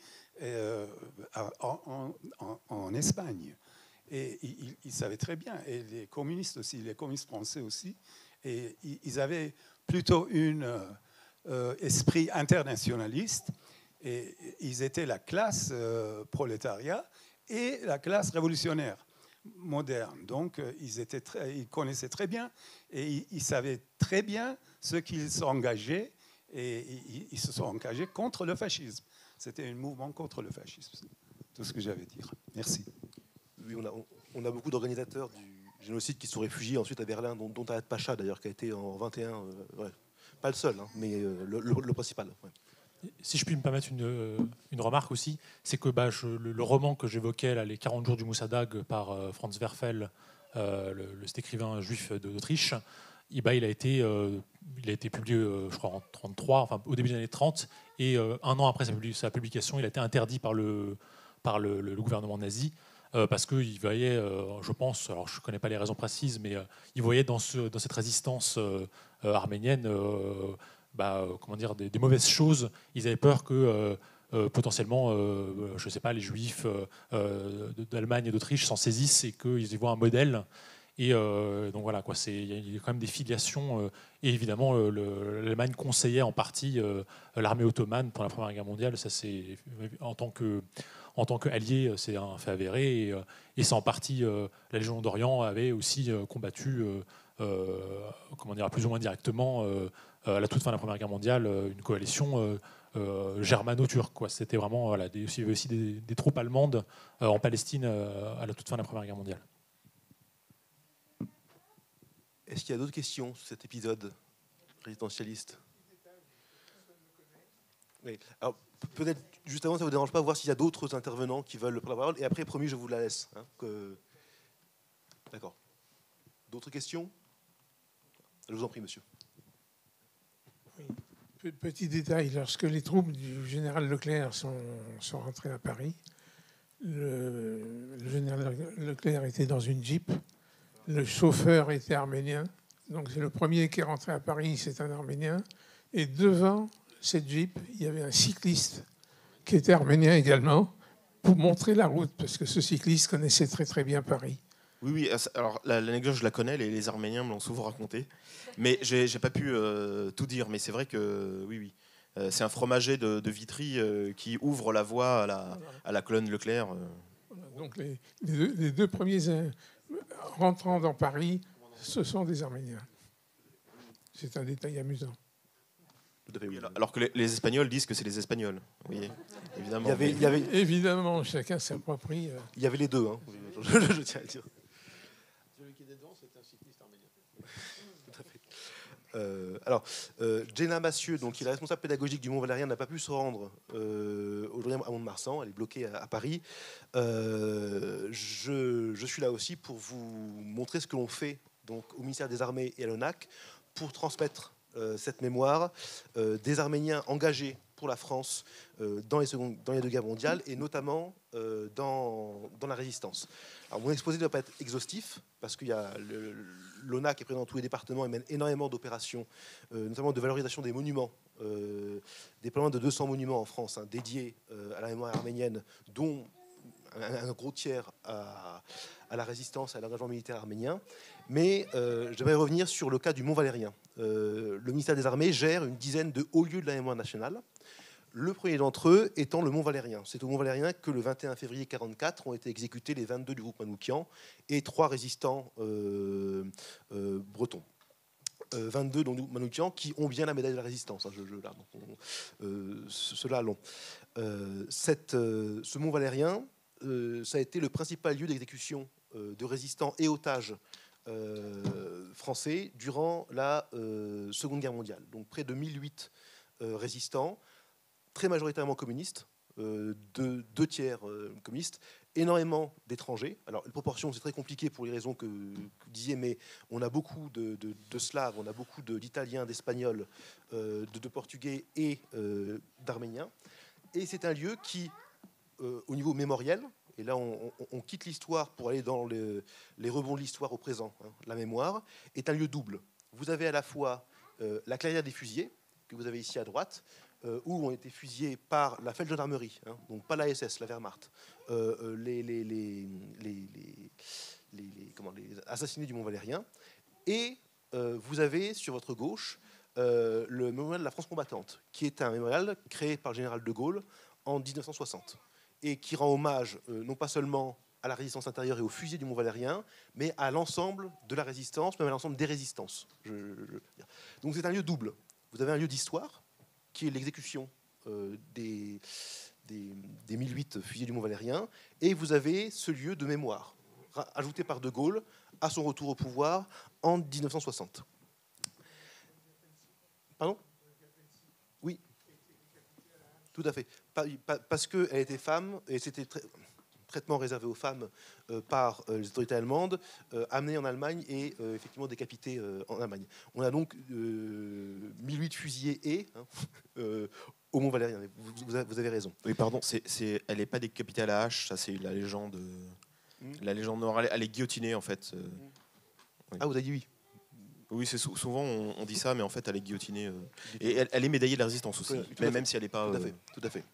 en Espagne. Et ils savaient très bien, et les communistes aussi, les communistes français aussi, et ils avaient plutôt un esprit internationaliste. Et ils étaient la classe prolétariat et la classe révolutionnaire moderne. Donc, ils connaissaient très bien et ils savaient très bien ce qu'ils s'engageaient. Et ils se sont engagés contre le fascisme. C'était un mouvement contre le fascisme. C'est tout ce que j'avais à dire. Merci. Oui, on a beaucoup d'organisateurs du génocide qui se sont réfugiés ensuite à Berlin, dont Talat Pacha, d'ailleurs, qui a été en 21... Pas le seul, hein, mais le principal. Ouais. Si je puis me permettre une remarque aussi, c'est que le roman que j'évoquais, là, Les 40 jours du Moussadag, par Franz Werfel, cet écrivain juif d'Autriche, il a été publié, je crois, en 1933, enfin, au début des années 30, et un an après sa publication, il a été interdit par le gouvernement nazi, parce qu'il voyait, je pense, alors je ne connais pas les raisons précises, mais il voyait dans cette résistance arménienne comment dire, des mauvaises choses. Ils avaient peur que potentiellement, je ne sais pas, les Juifs d'Allemagne et d'Autriche s'en saisissent et qu'ils y voient un modèle. Et donc voilà, quoi, il y a quand même des filiations. Et évidemment, l'Allemagne conseillait en partie l'armée ottomane pour la Première Guerre mondiale. Ça, c'est en tant qu'allié, c'est un fait avéré. Et c'est en partie la Légion d'Orient avait aussi combattu, comment dire, plus ou moins directement, à la toute fin de la Première Guerre mondiale, une coalition germano-turque. C'était vraiment, voilà, il y avait aussi des troupes allemandes en Palestine à la toute fin de la Première Guerre mondiale. Est-ce qu'il y a d'autres questions sur cet épisode résidentialiste? Oui. Alors, peut-être, juste avant, ça ne vous dérange pas, voir s'il y a d'autres intervenants qui veulent prendre la parole. Et après, promis, je vous la laisse. Hein, D'accord. D'autres questions? Je vous en prie, monsieur. Oui. Petit détail, lorsque les troupes du général Leclerc sont rentrées à Paris, le général Leclerc était dans une Jeep. Le chauffeur était arménien. Donc c'est le premier qui est rentré à Paris, c'est un Arménien. Et devant cette Jeep, il y avait un cycliste qui était arménien également, pour montrer la route, parce que ce cycliste connaissait très très bien Paris. Oui, alors l'anecdote, je la connais, les Arméniens me l'ont souvent raconté, mais j'ai pas pu tout dire, mais c'est vrai que oui. C'est un fromager de Vitry qui ouvre la voie à la colonne Leclerc. Voilà, donc les deux premiers rentrant dans Paris, ce sont des Arméniens. C'est un détail amusant. Tout à fait, oui. Alors que les Espagnols disent que c'est les Espagnols. Oui, évidemment. Évidemment, chacun s'approprie. Il y avait les deux, hein. Je tiens à le dire. Celui qui était devant, c'était un cycliste arménien. Tout à fait. Alors, Jenna Massieu, donc, qui est la responsable pédagogique du Mont Valérien, n'a pas pu se rendre aujourd'hui à Mont-de-Marsan. Elle est bloquée à Paris. Je suis là aussi pour vous montrer ce que l'on fait donc, au ministère des Armées et à l'ONAC pour transmettre cette mémoire des Arméniens engagés pour la France dans les deux guerres mondiales et notamment dans la résistance. Alors, mon exposé ne doit pas être exhaustif parce qu'il y a l'ONAC qui est présent dans tous les départements et mène énormément d'opérations, notamment de valorisation des monuments, déploiement de 200 monuments en France hein, dédiés à la mémoire arménienne, dont un gros tiers à la résistance, à l'engagement militaire arménien. Mais j'aimerais revenir sur le cas du Mont Valérien. Le ministère des Armées gère une dizaine de hauts lieux de la mémoire nationale. Le premier d'entre eux étant le Mont Valérien. C'est au Mont Valérien que le 21 février 1944 ont été exécutés les 22 du groupe Manouchian et 3 résistants bretons. 22 dont Manouchian qui ont bien la médaille de la résistance. Hein, ceux-là l'ont. Ce Mont Valérien, ça a été le principal lieu d'exécution de résistants et otages français durant la Seconde Guerre mondiale. Donc près de 1008 résistants, très majoritairement communistes, 2 tiers communistes, énormément d'étrangers. Alors, les proportions, c'est très compliqué pour les raisons que vous disiez, mais on a beaucoup de Slaves, on a beaucoup d'Italiens, d'Espagnols, de Portugais et d'Arméniens. Et c'est un lieu qui, au niveau mémoriel, et là on quitte l'histoire pour aller dans les rebonds de l'histoire au présent, hein, la mémoire, est un lieu double. Vous avez à la fois la clairière des fusillés, que vous avez ici à droite, où ont été fusillés par la Feldgendarmerie, hein, donc pas la SS, la Wehrmacht, les assassinés du Mont Valérien. Et vous avez sur votre gauche le mémorial de la France combattante, qui est un mémorial créé par le général de Gaulle en 1960 et qui rend hommage non pas seulement à la résistance intérieure et aux fusillés du Mont Valérien, mais à l'ensemble de la résistance, même à l'ensemble des résistances. Donc c'est un lieu double. Vous avez un lieu d'histoire, qui est l'exécution des 1008 fusillés du Mont Valérien, et vous avez ce lieu de mémoire, ajouté par de Gaulle à son retour au pouvoir en 1960. Pardon? Oui, tout à fait. Parce qu'elle était femme, et c'était traitement réservé aux femmes par les autorités allemandes, amenée en Allemagne et effectivement décapitée en Allemagne. On a donc 1008 fusillés au Mont Valérien. Vous avez raison. Oui, pardon, elle n'est pas décapitée à la hache, ça c'est la légende. La légende noire, elle est guillotinée en fait. Oui. Ah, vous avez dit oui. Oui, souvent on dit ça, mais en fait elle est guillotinée. Et elle est médaillée de la résistance aussi, même si elle n'est pas. Tout à fait. Tout à fait.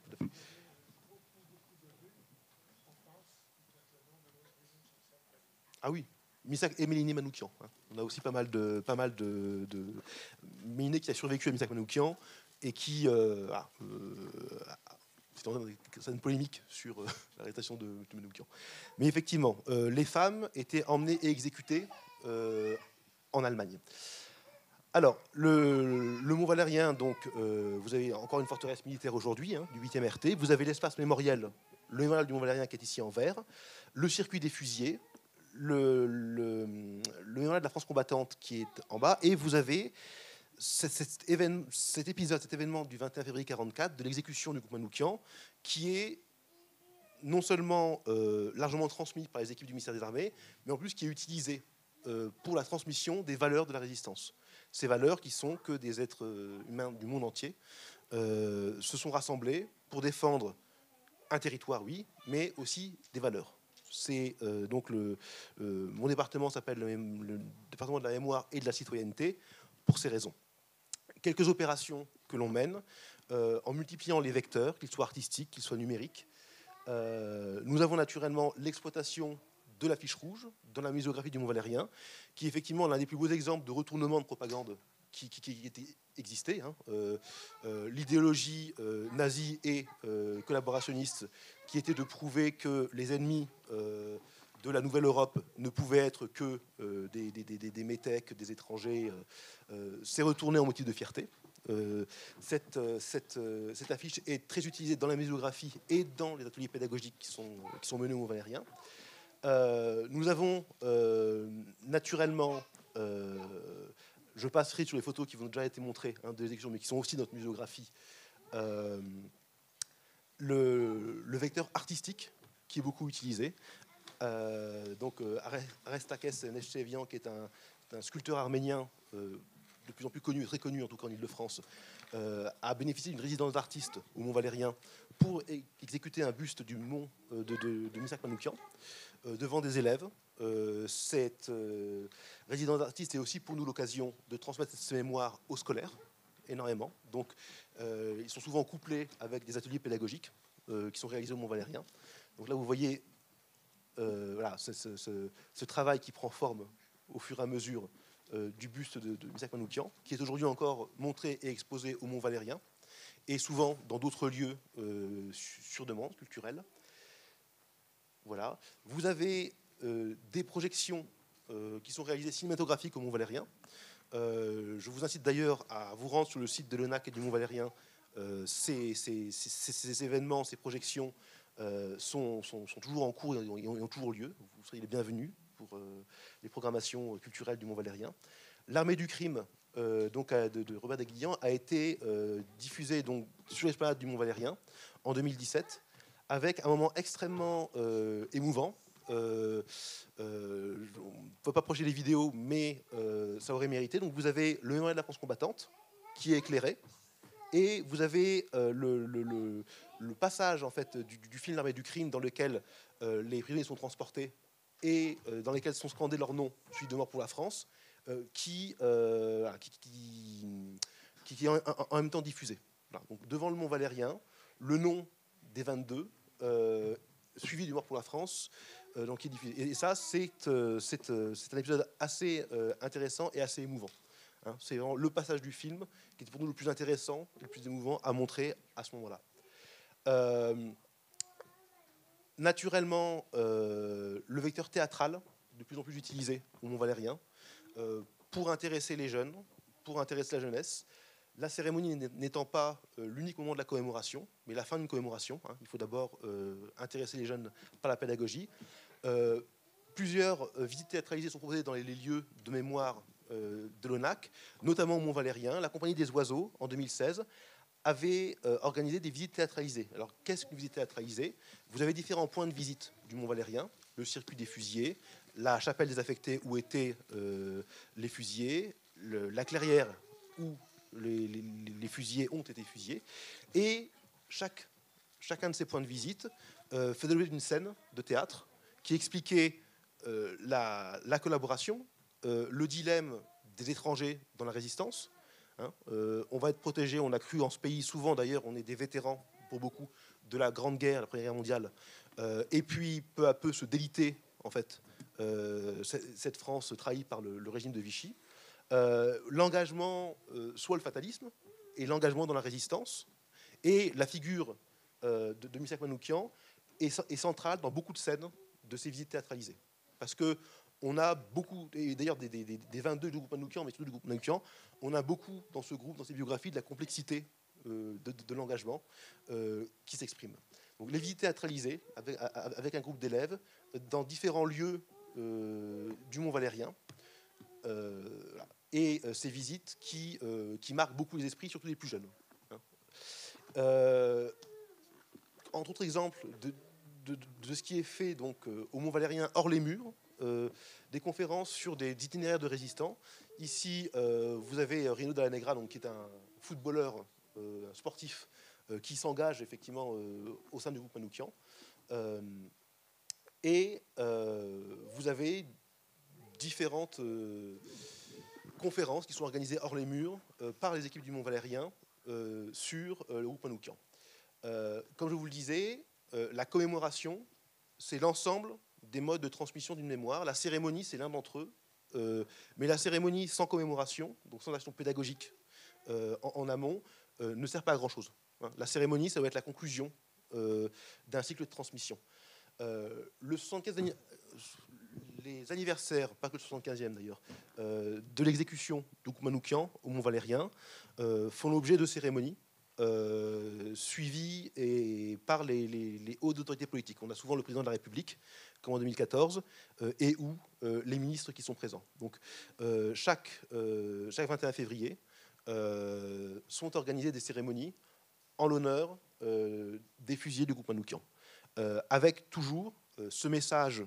Ah oui, Missak et Mélanie Manoukian. On a aussi pas mal de Méliné qui a survécu à Missak Manoukian et qui c'est une polémique sur l'arrestation de Manoukian. Mais effectivement, les femmes étaient emmenées et exécutées en Allemagne. Alors, le Mont Valérien, donc, vous avez encore une forteresse militaire aujourd'hui, du 8e RT. Vous avez l'espace mémoriel, le mémorial du Mont Valérien qui est ici en vert, le circuit des fusillés, le mémorial de la France combattante qui est en bas, et vous avez cet événement du 21 février 1944 de l'exécution du groupe Manoukian, qui est non seulement largement transmis par les équipes du ministère des Armées, mais en plus qui est utilisé pour la transmission des valeurs de la résistance. Ces valeurs qui sont que des êtres humains du monde entier se sont rassemblés pour défendre un territoire, oui, mais aussi des valeurs. C'est donc mon département s'appelle le département de la mémoire et de la citoyenneté pour ces raisons. Quelques opérations que l'on mène en multipliant les vecteurs, qu'ils soient artistiques, qu'ils soient numériques. Nous avons naturellement l'exploitation de la fiche rouge dans la muséographie du Mont Valérien, qui est effectivement l'un des plus beaux exemples de retournement de propagande qui existait. L'idéologie nazie et collaborationniste qui était de prouver que les ennemis de la Nouvelle Europe ne pouvaient être que des métèques, des étrangers, s'est retournée en motif de fierté. Cette affiche est très utilisée dans la muséographie et dans les ateliers pédagogiques qui sont menés au Mont Valérien. Nous avons naturellement, je passerai sur les photos qui vont déjà été montrées de l'exécution, mais qui sont aussi notre muséographie, le vecteur artistique qui est beaucoup utilisé. Donc Arestakes Nechtchevian, qui est un sculpteur arménien de plus en plus connu, très connu en tout cas en Ile-de-France, a bénéficié d'une résidence d'artiste au Mont Valérien pour exécuter un buste du mont de Missak Manoukian devant des élèves. Cette résidence d'artiste est aussi pour nous l'occasion de transmettre ces mémoires aux scolaires, énormément. Donc ils sont souvent couplés avec des ateliers pédagogiques qui sont réalisés au Mont Valérien. Donc là vous voyez voilà, ce travail qui prend forme au fur et à mesure du buste de Missak Manoukian, qui est aujourd'hui encore montré et exposé au Mont Valérien, et souvent dans d'autres lieux sur demande culturelle. Voilà. Vous avez des projections qui sont réalisées cinématographiques au Mont Valérien. Je vous incite d'ailleurs à vous rendre sur le site de l'ONAC et du Mont Valérien. Ces événements, ces projections sont toujours en cours et ont toujours lieu. Vous serez les bienvenus pour les programmations culturelles du Mont Valérien. L'armée du crime donc, de Robert Daguillan a été diffusée donc, sur l'esplanade du Mont Valérien en 2017 avec un moment extrêmement émouvant. On ne peut pas projeter les vidéos, mais ça aurait mérité. Donc vous avez le mémorial de la France combattante qui est éclairé, et vous avez le passage en fait, du film L'armée du crime dans lequel les prisonniers sont transportés et dans lesquels sont scandés leurs noms, suite de mort pour la France, qui est en même temps diffusé. Voilà. Donc, devant le Mont Valérien, le nom des 22, suivi du mort pour la France, donc, qui est diffusé. Et ça, c'est un épisode assez intéressant et assez émouvant. Hein. C'est vraiment le passage du film qui était pour nous le plus intéressant, le plus émouvant à montrer à ce moment-là. Naturellement, le vecteur théâtral, de plus en plus utilisé au Mont Valérien, pour intéresser les jeunes, pour intéresser la jeunesse. La cérémonie n'étant pas l'unique moment de la commémoration, mais la fin d'une commémoration. Hein. Il faut d'abord intéresser les jeunes par la pédagogie. Plusieurs visites théâtralisées sont proposées dans les lieux de mémoire de l'ONAC, notamment au Mont-Valérien. La Compagnie des Oiseaux, en 2016, avait organisé des visites théâtralisées. Alors, qu'est-ce qu'une visite théâtralisée? Vous avez différents points de visite du Mont-Valérien, le circuit des fusillés, la chapelle désaffectée où étaient les fusillés, la clairière où les fusillés ont été fusillés, et chacun de ces points de visite faisait l'objet d'une scène de théâtre qui expliquait la collaboration, le dilemme des étrangers dans la résistance. On va être protégé, on a cru en ce pays, souvent d'ailleurs, on est des vétérans pour beaucoup de la Grande Guerre, la Première Guerre mondiale, et puis peu à peu se déliter en fait cette France trahie par le régime de Vichy. L'engagement, soit le fatalisme, et l'engagement dans la résistance, et la figure de Missak Manoukian est centrale dans beaucoup de scènes de ces visites théâtralisées. Parce que on a beaucoup, et d'ailleurs des 22 du groupe Manoukian, mais surtout du groupe Manoukian, on a beaucoup dans ce groupe, dans ces biographies, de la complexité de l'engagement qui s'exprime. Donc les visites théâtralisées avec un groupe d'élèves dans différents lieux du Mont-Valérien, et ces visites qui marquent beaucoup les esprits, surtout les plus jeunes. Entre autres exemples de ce qui est fait donc, au Mont-Valérien hors les murs, des conférences sur des itinéraires de résistants. Ici, vous avez Rino Dalla Negra, donc, qui est un footballeur sportif qui s'engage effectivement au sein du groupe Manoukian. Et vous avez différentes conférences qui sont organisées hors les murs par les équipes du Mont-Valérien sur le groupe Manoukian. Comme je vous le disais, la commémoration, c'est l'ensemble des modes de transmission d'une mémoire. La cérémonie, c'est l'un d'entre eux. Mais la cérémonie sans commémoration, donc sans action pédagogique en amont, ne sert pas à grand-chose. La cérémonie, ça doit être la conclusion d'un cycle de transmission. Le 75e, les anniversaires, pas que le 75e d'ailleurs, de l'exécution du groupe Manoukian au Mont-Valérien font l'objet de cérémonies suivies par les hautes autorités politiques. On a souvent le président de la République, comme en 2014, et ou les ministres qui sont présents. Donc chaque 21 février sont organisées des cérémonies en l'honneur des fusillés du groupe Manoukian, avec toujours ce message,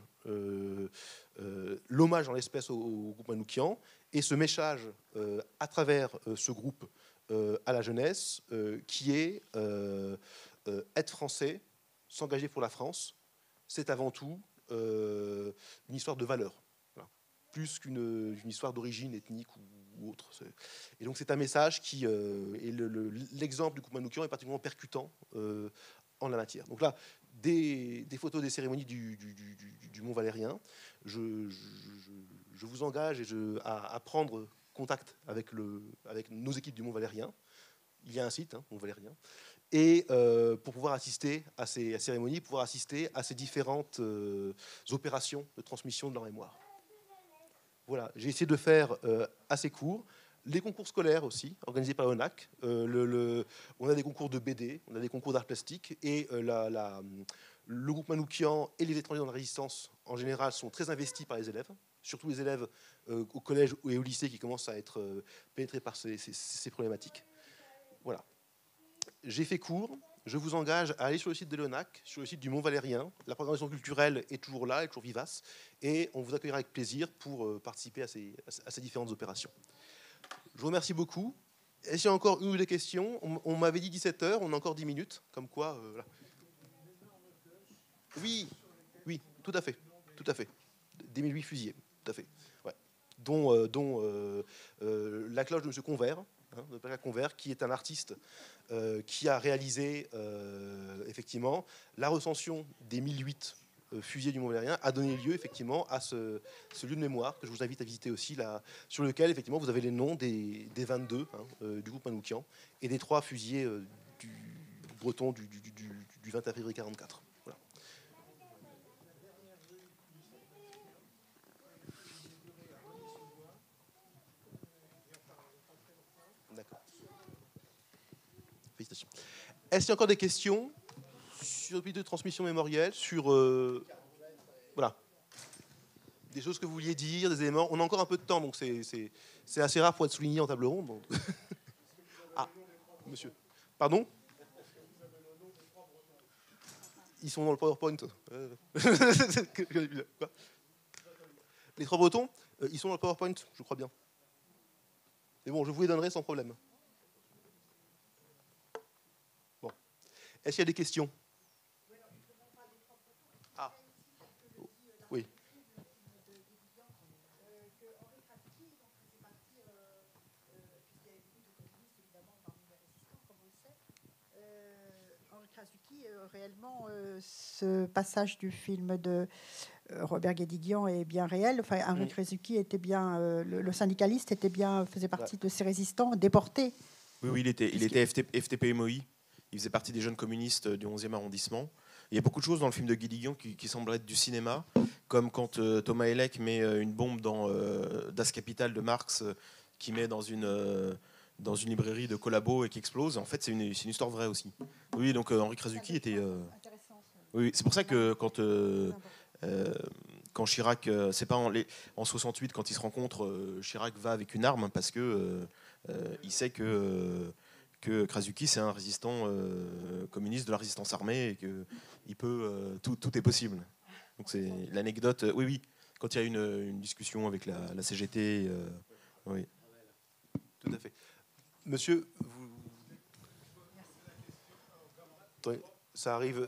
l'hommage en l'espèce au groupe Manoukian, et ce message à travers ce groupe à la jeunesse, qui est être français, s'engager pour la France, c'est avant tout une histoire de valeur, voilà, plus qu'une histoire d'origine ethnique ou autre. Et donc c'est un message qui, et l'exemple du groupe Manoukian est particulièrement percutant en la matière. Donc là, des photos des cérémonies du Mont-Valérien. Je vous engage à prendre contact avec nos équipes du Mont-Valérien. Il y a un site, Mont-Valérien. Et pour pouvoir assister à ces cérémonies, pouvoir assister à ces différentes opérations de transmission de leur mémoire. Voilà, j'ai essayé de faire assez court. Les concours scolaires aussi, organisés par l'ONAC. On a des concours de BD, on a des concours d'art plastique, et le groupe Manoukian et les étrangers dans la résistance, en général, sont très investis par les élèves, surtout les élèves au collège et au lycée qui commencent à être pénétrés par ces problématiques. Voilà. J'ai fait court. Je vous engage à aller sur le site de l'ONAC, sur le site du Mont-Valérien. La programmation culturelle est toujours là, elle est toujours vivace, et on vous accueillera avec plaisir pour participer à ces différentes opérations. Je vous remercie beaucoup. Est-ce qu'il y a encore une ou deux questions? On m'avait dit 17h, on a encore 10 minutes, comme quoi... voilà. Oui, tout à fait. Des 1008 fusillés, tout à fait. Ouais. Dont la cloche de M. Convert, de Pierre Convert, qui est un artiste qui a réalisé effectivement la recension des 1008 fusillés du Mont-Valérien, a donné lieu effectivement à ce lieu de mémoire que je vous invite à visiter aussi, là, sur lequel effectivement vous avez les noms des 22 du groupe Manoukian et des 3 fusillés du breton du 21 février 1944. Voilà. D'accord. Félicitations. Est-ce qu'il y a encore des questions sur le but de transmission mémorielle, sur... voilà. Des choses que vous vouliez dire, des éléments. On a encore un peu de temps, donc c'est assez rare pour être souligné en table ronde. Donc. Ah, monsieur. Pardon? Ils sont dans le PowerPoint. Quoi? Les 3 Bretons, ils sont dans le PowerPoint, je crois bien. Mais bon, je vous les donnerai sans problème. Bon. Est-ce qu'il y a des questions? Ah. Oui. Réellement, ce passage du film de Robert Guédiguian est bien réel. Enfin, Henri Krasuki était bien, le syndicaliste était bien, faisait partie de ces résistants déportés. Oui, il était FTP-MOI. Il faisait partie des jeunes communistes du 11e arrondissement. Il y a beaucoup de choses dans le film de Guédiguian qui semblent être du cinéma, comme quand Thomas Helek met une bombe dans Das Kapital de Marx, qui met dans une librairie de collabos et qui explose. En fait, c'est une histoire vraie aussi. Oui, donc Henri Krasuki était... Oui, c'est pour ça que quand Chirac, c'est pas en 68, quand ils se rencontrent, Chirac va avec une arme parce que il sait que Krasuki, c'est un résistant communiste de la résistance armée et que tout est possible. Donc c'est l'anecdote. Oui, quand il y a une discussion avec la CGT, oui. Tout à fait. Monsieur, vous... Attendez, ça arrive.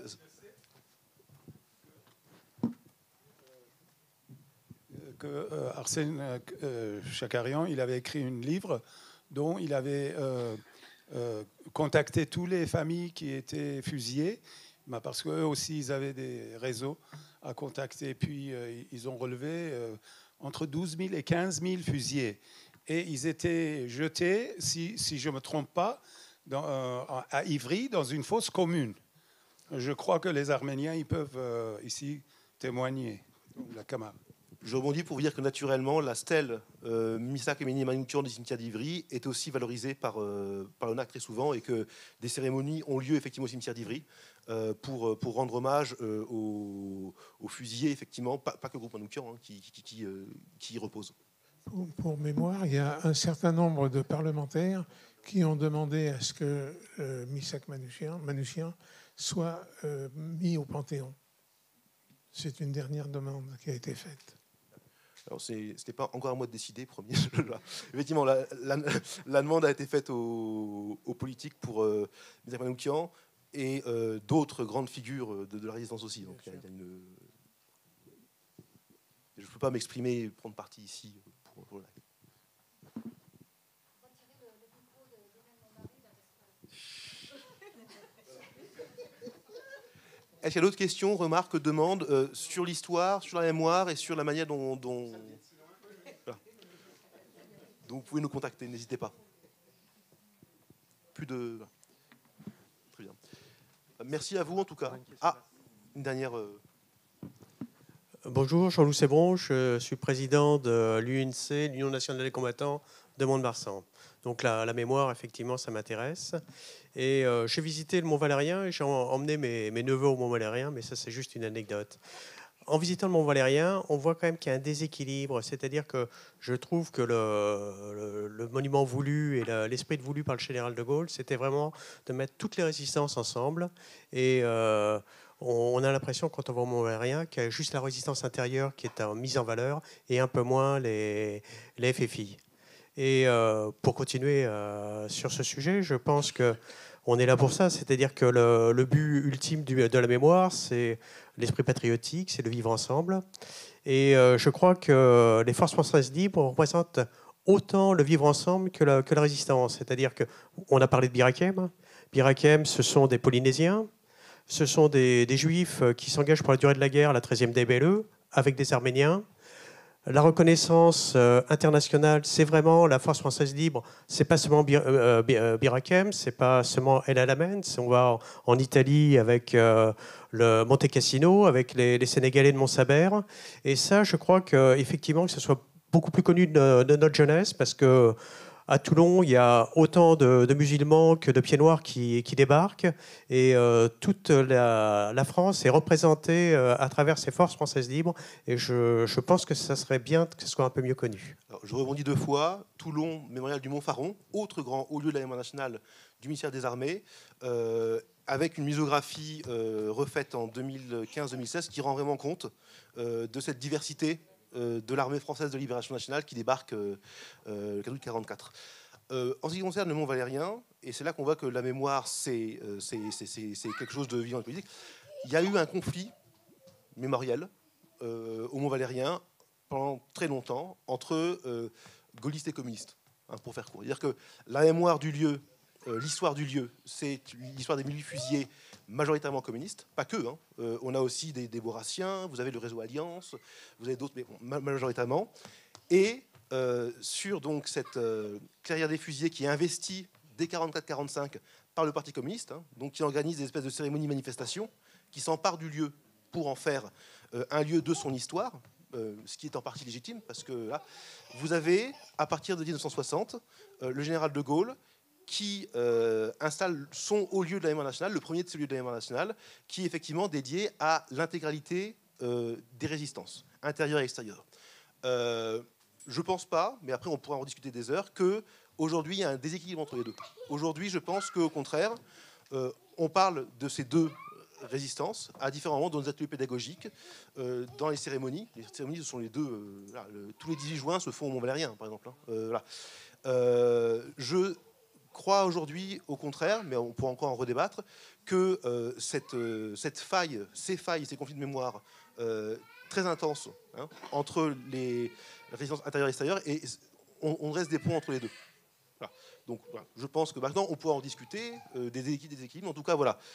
Arsène Chakarian, il avait écrit un livre dont il avait contacté toutes les familles qui étaient fusillées, parce qu'eux aussi, ils avaient des réseaux à contacter. Puis, ils ont relevé entre 12 000 et 15 000 fusillés. Et ils étaient jetés, si je ne me trompe pas, à Ivry, dans une fosse commune. Je crois que les Arméniens, ils peuvent ici témoigner. La Camargue. Je rebondis pour vous dire que naturellement, la stèle Missak et Méni Manoukian du cimetière d'Ivry est aussi valorisée par l'ONAC très souvent et que des cérémonies ont lieu effectivement au cimetière d'Ivry pour rendre hommage aux fusillés, effectivement, pas que le groupe Manoukian, hein, qui y repose. Pour mémoire, il y a un certain nombre de parlementaires qui ont demandé à ce que Missak Manouchian soit mis au Panthéon. C'est une dernière demande qui a été faite. Alors, ce n'était pas encore à moi de décider, promis. Effectivement, la demande a été faite aux politiques pour Missak Manouchian et d'autres grandes figures de la résistance aussi. Donc, il y a je ne peux pas m'exprimer et prendre parti ici. Est-ce qu'il y a d'autres questions, remarques, demandes sur l'histoire, sur la mémoire et sur la manière dont... Voilà. Donc vous pouvez nous contacter, n'hésitez pas. Plus de... Très bien. Merci à vous en tout cas. Ah, une dernière... Bonjour, Jean-Loup Sébron, je suis président de l'UNC, l'Union nationale des combattants de Mont-de-Marsan. Donc la mémoire, effectivement, ça m'intéresse. Et j'ai visité le Mont-Valérien et j'ai emmené mes neveux au Mont-Valérien, mais ça c'est juste une anecdote. En visitant le Mont-Valérien, on voit quand même qu'il y a un déséquilibre, c'est-à-dire que je trouve que le monument voulu et l'esprit voulu par le général de Gaulle, c'était vraiment de mettre toutes les résistances ensemble. Et on a l'impression, quand on va au Mont-Valérien, qu'il y a juste la résistance intérieure qui est mise en valeur et un peu moins les FFI. Et pour continuer sur ce sujet, je pense qu'on est là pour ça, c'est-à-dire que le but ultime de la mémoire, c'est l'esprit patriotique, c'est le vivre ensemble. Et je crois que les forces françaises libres représentent autant le vivre ensemble que la résistance. C'est-à-dire qu'on a parlé de Bir Hakeim. Bir Hakeim, ce sont des Polynésiens, ce sont des Juifs qui s'engagent pour la durée de la guerre à la 13e DBLE, avec des Arméniens. La reconnaissance internationale, c'est vraiment la force française libre. C'est pas seulement Bir Hakeim, c'est pas seulement El Alamein. On va en Italie avec le Monte Cassino, avec les Sénégalais de Montsaber. Et ça, je crois qu'effectivement, que ce soit beaucoup plus connu de notre jeunesse, parce que À Toulon, il y a autant de musulmans que de pieds noirs qui débarquent. Et toute la France est représentée à travers ces forces françaises libres. Et je pense que ça serait bien que ce soit un peu mieux connu. Alors, je rebondis 2 fois. Toulon, mémorial du Mont-Faron, autre grand haut lieu de l'Alliement national du ministère des Armées, avec une muséographie refaite en 2015-2016 qui rend vraiment compte de cette diversité de l'armée française de libération nationale qui débarque le 4 août 1944. En ce qui concerne le Mont Valérien, et c'est là qu'on voit que la mémoire, c'est quelque chose de vivant et politique, il y a eu un conflit mémoriel au Mont Valérien pendant très longtemps entre gaullistes et communistes, hein, pour faire court. C'est-à-dire que la mémoire du lieu, l'histoire du lieu, c'est l'histoire des milieux fusillés majoritairement communistes, pas que. Hein. On a aussi des Maurassiens, vous avez le réseau Alliance, vous avez d'autres, mais bon, majoritairement. Et sur donc cette clairière des fusillés qui est investie dès 1944-1945 par le Parti communiste, hein, donc qui organise des espèces de cérémonies, manifestations, qui s'emparent du lieu pour en faire un lieu de son histoire, ce qui est en partie légitime, parce que là, vous avez, à partir de 1960, le général de Gaulle qui installe son haut lieu de l'Alliement national, le premier de ces lieux de l'Alliement national, qui est effectivement dédié à l'intégralité des résistances, intérieures et extérieures. Je ne pense pas, mais après on pourra en discuter des heures, qu'aujourd'hui il y a un déséquilibre entre les deux. Aujourd'hui, je pense qu'au contraire, on parle de ces deux résistances à différents moments dans les ateliers pédagogiques, dans les cérémonies. Les cérémonies, ce sont les deux. Tous les 18 juin se font au Mont-Valérien, par exemple. Je crois aujourd'hui, au contraire, mais on pourra encore en redébattre, que cette faille, ces conflits de mémoire très intenses, hein, entre les résistances intérieures et extérieures, et on reste des ponts entre les deux. Voilà. Donc, voilà. Je pense que maintenant, on pourra en discuter, des équilibres. En tout cas, voilà.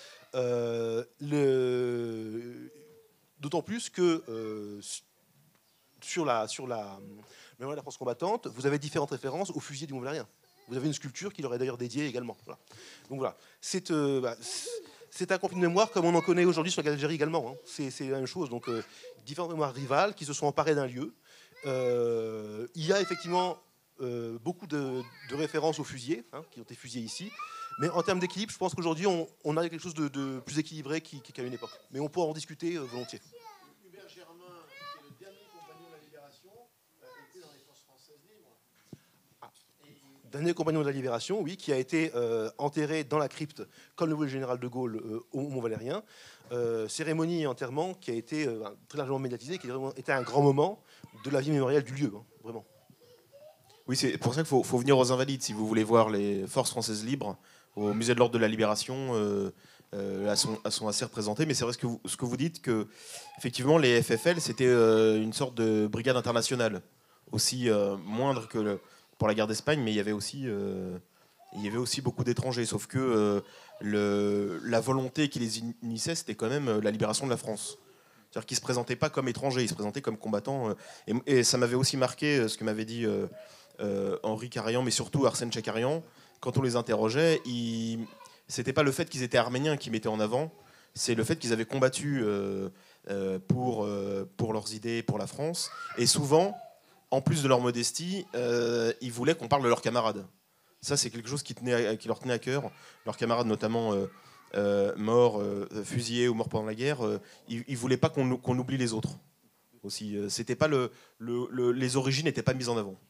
D'autant plus que sur la mémoire de la France combattante, vous avez différentes références aux fusillés du Mont-Valérien. Vous avez une sculpture qui leur est d'ailleurs dédiée également. Voilà. Donc voilà, c'est un conflit de mémoire comme on en connaît aujourd'hui sur l'Algérie également. Hein. C'est la même chose. Donc différentes mémoires rivales qui se sont emparées d'un lieu. Il y a effectivement beaucoup de références aux fusillés, hein, qui ont été fusillés ici. Mais en termes d'équilibre, je pense qu'aujourd'hui, on a quelque chose de plus équilibré qu'à une époque. Mais on pourra en discuter volontiers. Hubert Germain, qui est le dernier compagnon de la Libération, était dans les forces françaises libres. Dernier compagnon de la Libération, oui, qui a été enterré dans la crypte, comme le voulait le général de Gaulle, au Mont-Valérien. Cérémonie et enterrement qui a été très largement médiatisée, qui était un grand moment de la vie mémorielle du lieu, hein, vraiment. Oui, c'est pour ça qu'il faut venir aux Invalides si vous voulez voir les forces françaises libres. Au musée de l'Ordre de la Libération, elles sont assez représentées. Mais c'est vrai ce que vous dites, que effectivement les FFL, c'était une sorte de brigade internationale, aussi moindre que pour la guerre d'Espagne, mais il y avait aussi beaucoup d'étrangers. Sauf que la volonté qui les unissait, c'était quand même la libération de la France. C'est-à-dire qu'ils ne se présentaient pas comme étrangers, ils se présentaient comme combattants. Et ça m'avait aussi marqué ce que m'avait dit Henri Carayan, mais surtout Arsène Tchakarian. Quand on les interrogeait, c'était pas le fait qu'ils étaient arméniens qui mettaient en avant, c'est le fait qu'ils avaient combattu pour leurs idées, pour la France. Et souvent, en plus de leur modestie, ils voulaient qu'on parle de leurs camarades. Ça, c'est quelque chose qui leur tenait à cœur. Leurs camarades, notamment morts, fusillés ou morts pendant la guerre, ils voulaient pas qu'on oublie les autres. Aussi, c'était pas les origines n'étaient pas mises en avant.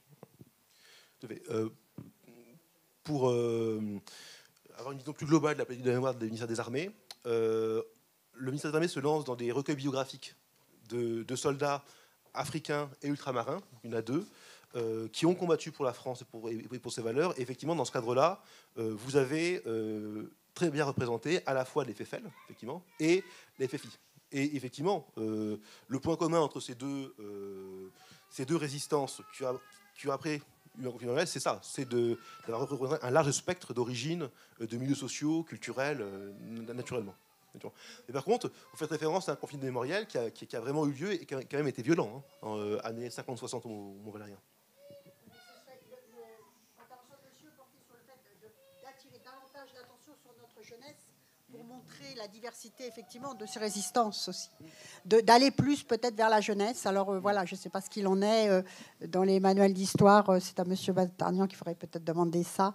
Pour avoir une vision plus globale de la politique de la mémoire du ministère des Armées, le ministère des Armées se lance dans des recueils biographiques de soldats africains et ultramarins, il y en a 2, qui ont combattu pour la France et pour ses valeurs. Et effectivement, dans ce cadre-là, vous avez très bien représenté à la fois les FFL, effectivement, et les FFI. Et effectivement, le point commun entre ces deux résistances qui ont après c'est ça, c'est d'avoir représenté un large spectre d'origines, de milieux sociaux, culturels, naturellement. Et par contre, vous faites référence à un conflit mémoriel qui a vraiment eu lieu et qui a quand même été violent, hein, en années 50-60 au Mont-Valérien. L'intervention de monsieur portait sur le fait d'attirer davantage d'attention sur notre jeunesse Pour montrer la diversité, effectivement, de ces résistances aussi. D'aller plus peut-être vers la jeunesse. Alors voilà, je ne sais pas ce qu'il en est dans les manuels d'histoire. C'est à M. Batarnian qu'il faudrait peut-être demander ça.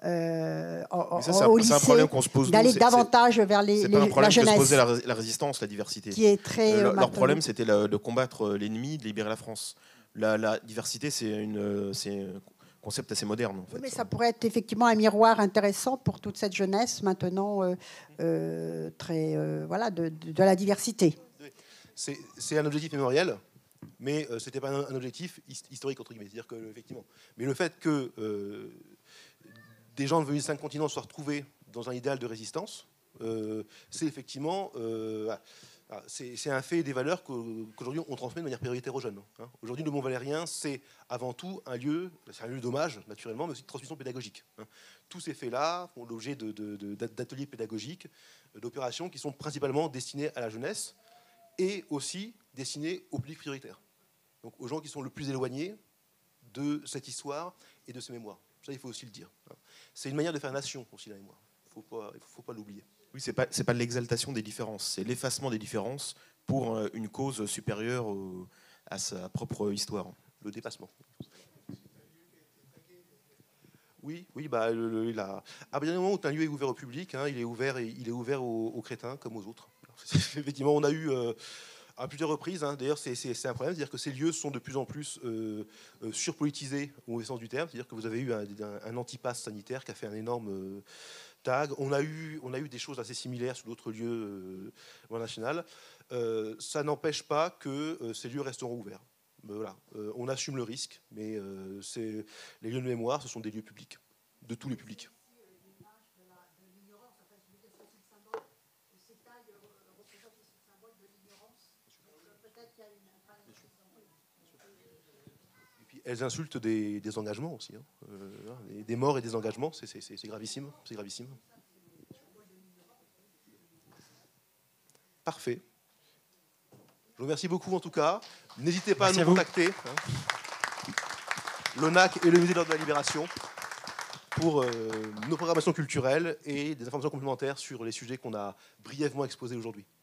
Au lycée, c'est un problème qu'on se pose. D'aller davantage vers la jeunesse. C'est pas un problème que se posait la résistance, la diversité. Qui est très, leur problème, c'était de combattre l'ennemi, de libérer la France. La diversité, c'est un concept assez moderne. En fait. Oui, mais ça pourrait être effectivement un miroir intéressant pour toute cette jeunesse maintenant voilà, de la diversité. C'est un objectif mémoriel, mais ce n'était pas un objectif historique, entre guillemets. C'est-à-dire que, effectivement. Mais le fait que des gens venus de 5 continents soient retrouvés dans un idéal de résistance, c'est effectivement... c'est un fait et des valeurs qu'aujourd'hui on transmet de manière prioritaire aux jeunes. Aujourd'hui, le Mont Valérien, c'est avant tout un lieu d'hommage, naturellement, mais aussi de transmission pédagogique. Tous ces faits-là font l'objet d'ateliers pédagogiques, d'opérations qui sont principalement destinées à la jeunesse et aussi destinées au public prioritaire. Donc aux gens qui sont le plus éloignés de cette histoire et de ces mémoires. Ça, il faut aussi le dire. C'est une manière de faire nation aussi, la mémoire. Il ne faut pas l'oublier. Oui, c'est pas l'exaltation des différences, c'est l'effacement des différences pour une cause supérieure à sa propre histoire. Le dépassement. Oui, bah, à partir du moment où un lieu est ouvert au public, il est ouvert aux crétins comme aux autres. Effectivement, on a eu à plusieurs reprises, d'ailleurs c'est un problème, c'est-à-dire que ces lieux sont de plus en plus surpolitisés au mauvais sens du terme, c'est-à-dire que vous avez eu un antipass sanitaire qui a fait un énorme... tag. On a eu des choses assez similaires sur d'autres lieux nationaux. Ça n'empêche pas que ces lieux resteront ouverts. Voilà. On assume le risque, mais les lieux de mémoire, ce sont des lieux publics, de tous les publics. Et puis elles insultent des engagements aussi. Des morts et des engagements, c'est gravissime. C'est gravissime. Parfait. Je vous remercie beaucoup en tout cas. N'hésitez pas à nous contacter. L'ONAC et le Musée de la Libération pour nos programmations culturelles et des informations complémentaires sur les sujets qu'on a brièvement exposés aujourd'hui.